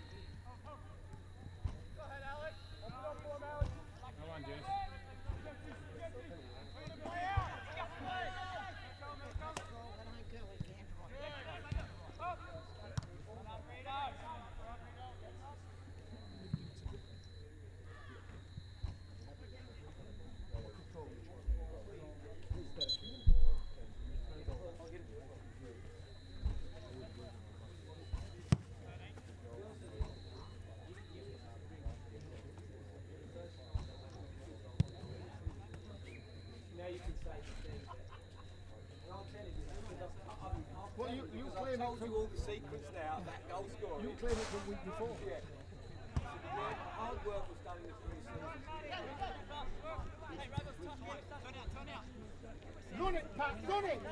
Come on, Jess. Well, you claim it from all the secrets now, that goal scoring. You claim it from week before. Yeah. Hard work was done in the pre-season. Run it, Pat, run it!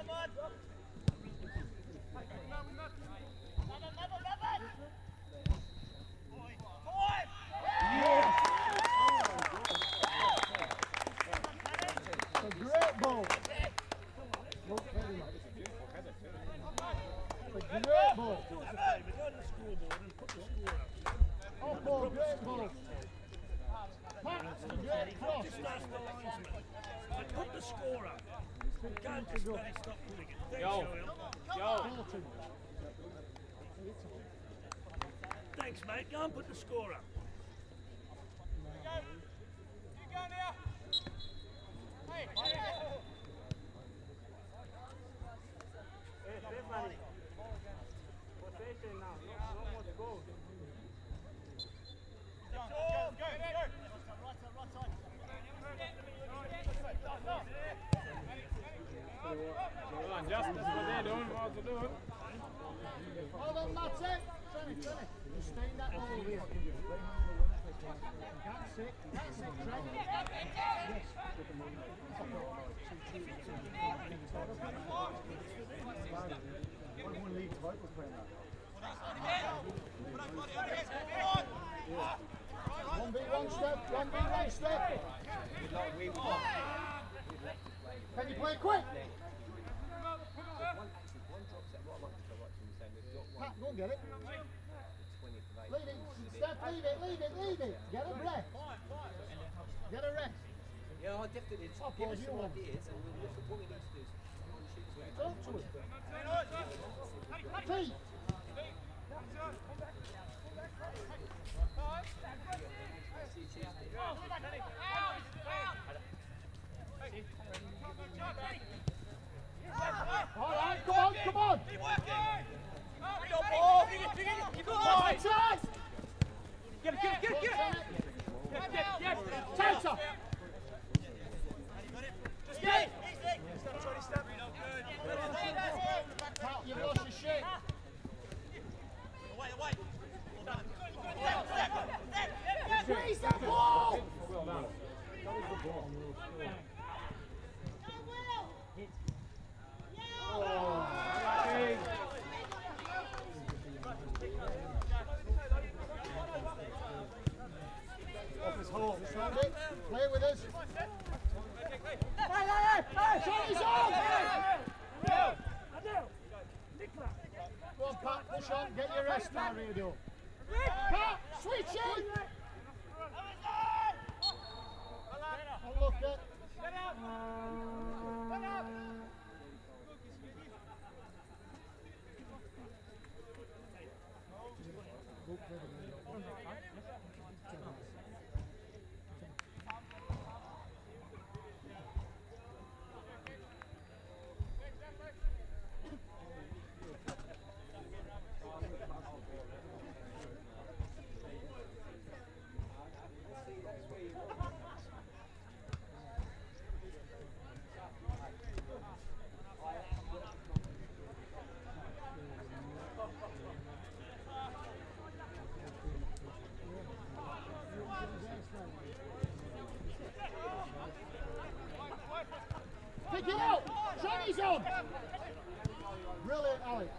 Yes! A great ball. Don't play him up. A great ball. Do us a favour, go to the scoreboard and put the score up. Oh, ball, great ball. Pat, great cross. Just ask the linesman. But put the score up. Can't just let it stop putting it. Thanks, Yo. Joel. Yo. Thanks, mate. Go and put the score up. Come on, Jess, that's what they're doing, what to do. Hold on, that's it. Try it. Just stay in that ball here. That's it, Trent. Yes. One league to vote was playing that. 1v1 step, 1v1 step. Can you play quick? Pat, go and get it. Lead it, Steph, lead it. Get a breath. Get a rest. Yeah, I definitely Oh, give Paul, us you some want. ideas and we'll look at what we need to do. Talk to him. Feet. All right, come on. Keep working. Chance. Get it. Chance. Pat, you've lost your shit. Raise that ball! Well done. That was the ball. Off his hole. Surround it. Play with us. Hey! Sonny's on! Go on, Pat, push on. Get your rest now, Rado. Pat, switch in! Hold okay. Pick it out! Johnny's on! Brilliant, Alex.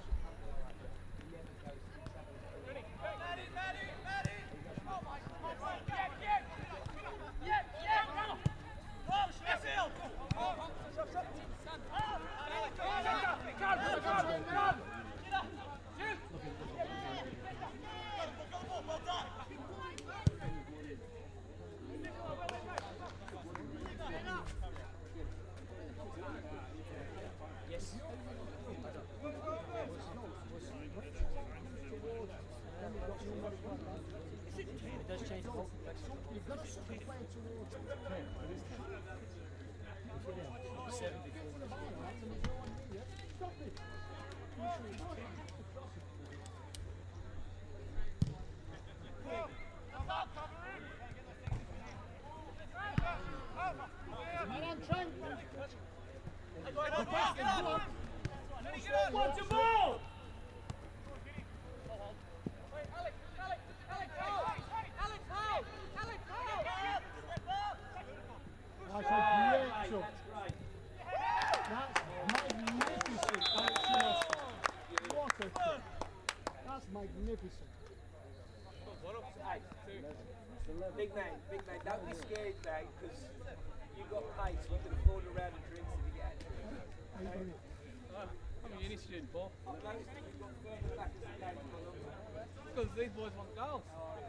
It does change the whole complexion. You've got to stop playing towards it. Stop it. Man on Trent. Watch him move! That's a great shot. That's magnificent. What a shot. That's magnificent. Big man, don't be scared, mate, because you've got pace. You can afford a round of drinks if you get it. I'm a uni student, Paul. Because these boys want goals.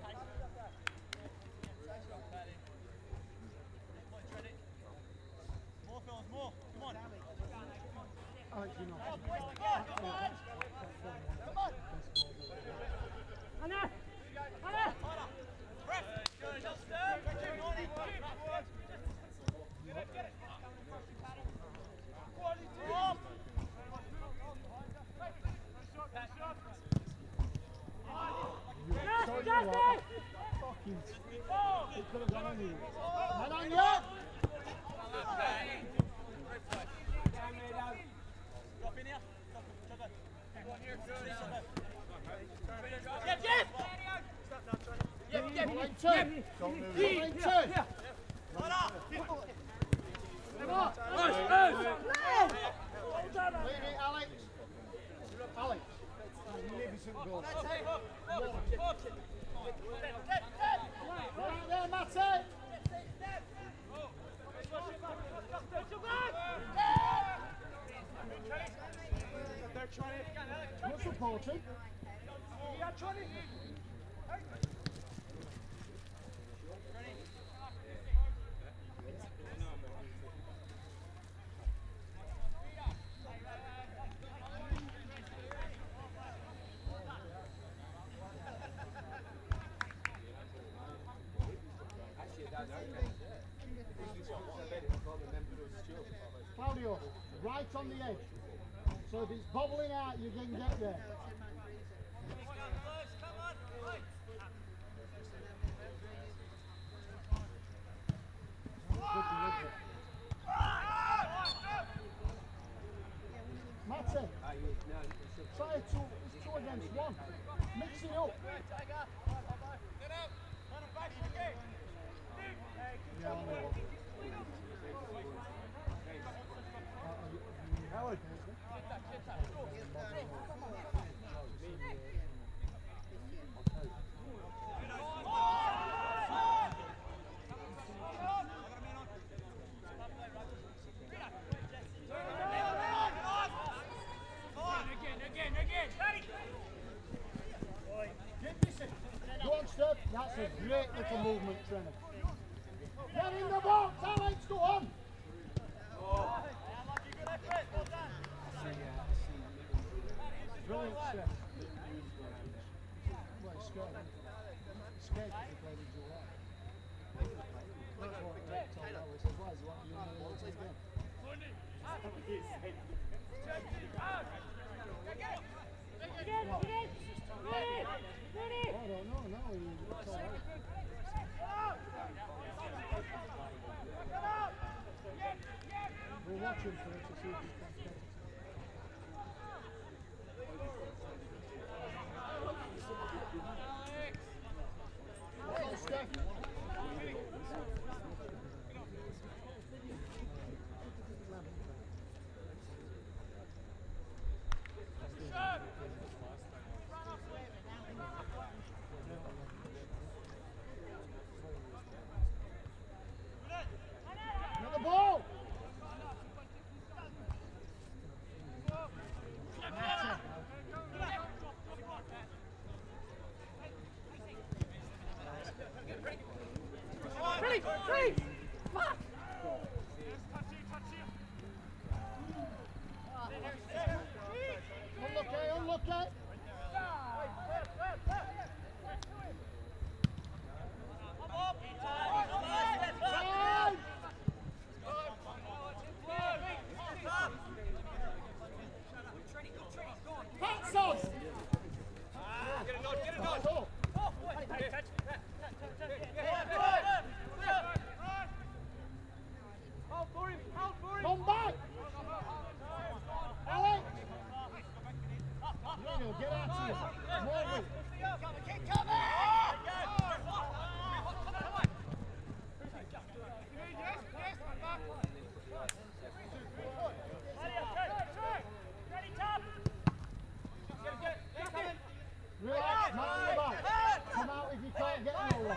More, fellas, more. Come on. Alex, you know. Anna! Anna! Sorry, you are. Fucking. It could have gone anywhere. Man on you! Drop in here. Leave it, Alex. Alex. Magnificent goal. Right there, Matty. Good supporting. Claudio, right on the edge. So if it's bobbling out, you can get there. Good delivery. Matty, try it's two against one. Mix it up. Yeah, I know. Howard. Go on, Steph. That's a great little movement, Trevor. Get in the box, Alex. Go on! Brilliant step. Well, he's scared. He's scared because he played in July. That's what Tom Howell says. Why is he wanting you to lose again? I don't know, no. We're watching for it to see if he's competitive. Well, Steph. Get the ball! Ready! Fuck! Unlucky. Come back! Alex! Get after you. More relax, man on the back. Come out if you can't get nowhere.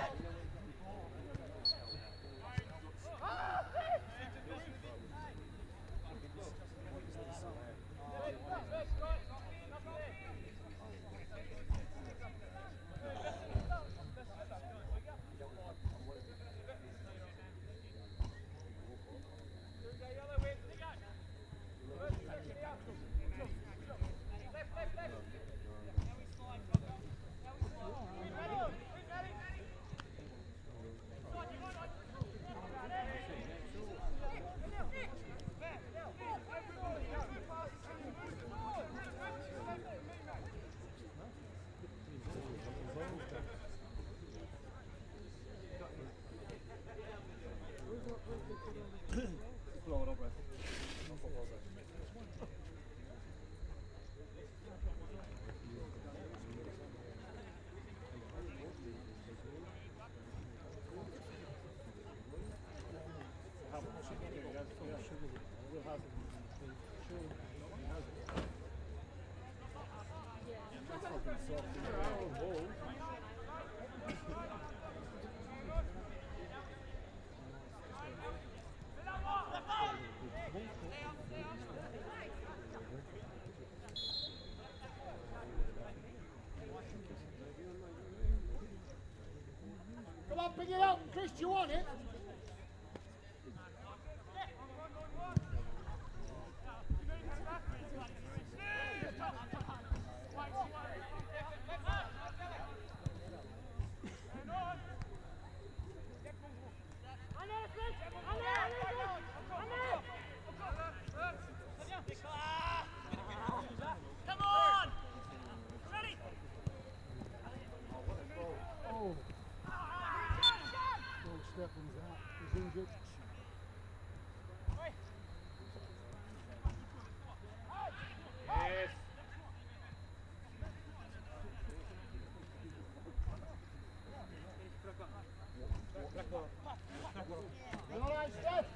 Come on, pick it up. Chris, do you want it? Stephens out. He's injured. Yes. You all right, Steph?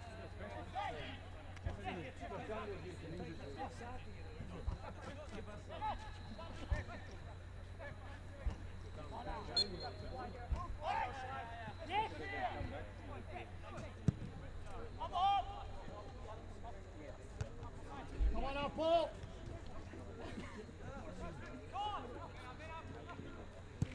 Come on now, Paul.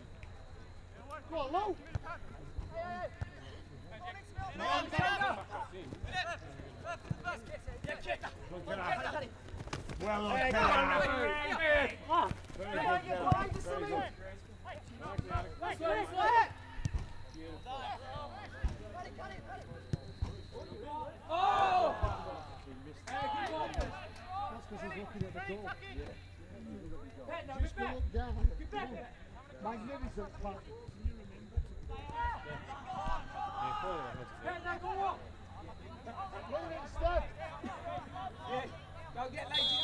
Go on, Lou. Come on, Taylor. Well, Hey, okay. come on, Ray. Come on. Very good, Kev. Very good. Oh! That's because he's looking at the goal. Back now, Just get back. go down. Get back there. Magnificent pass. Back now, go on. Brilliant stuff. Yeah, go get lazy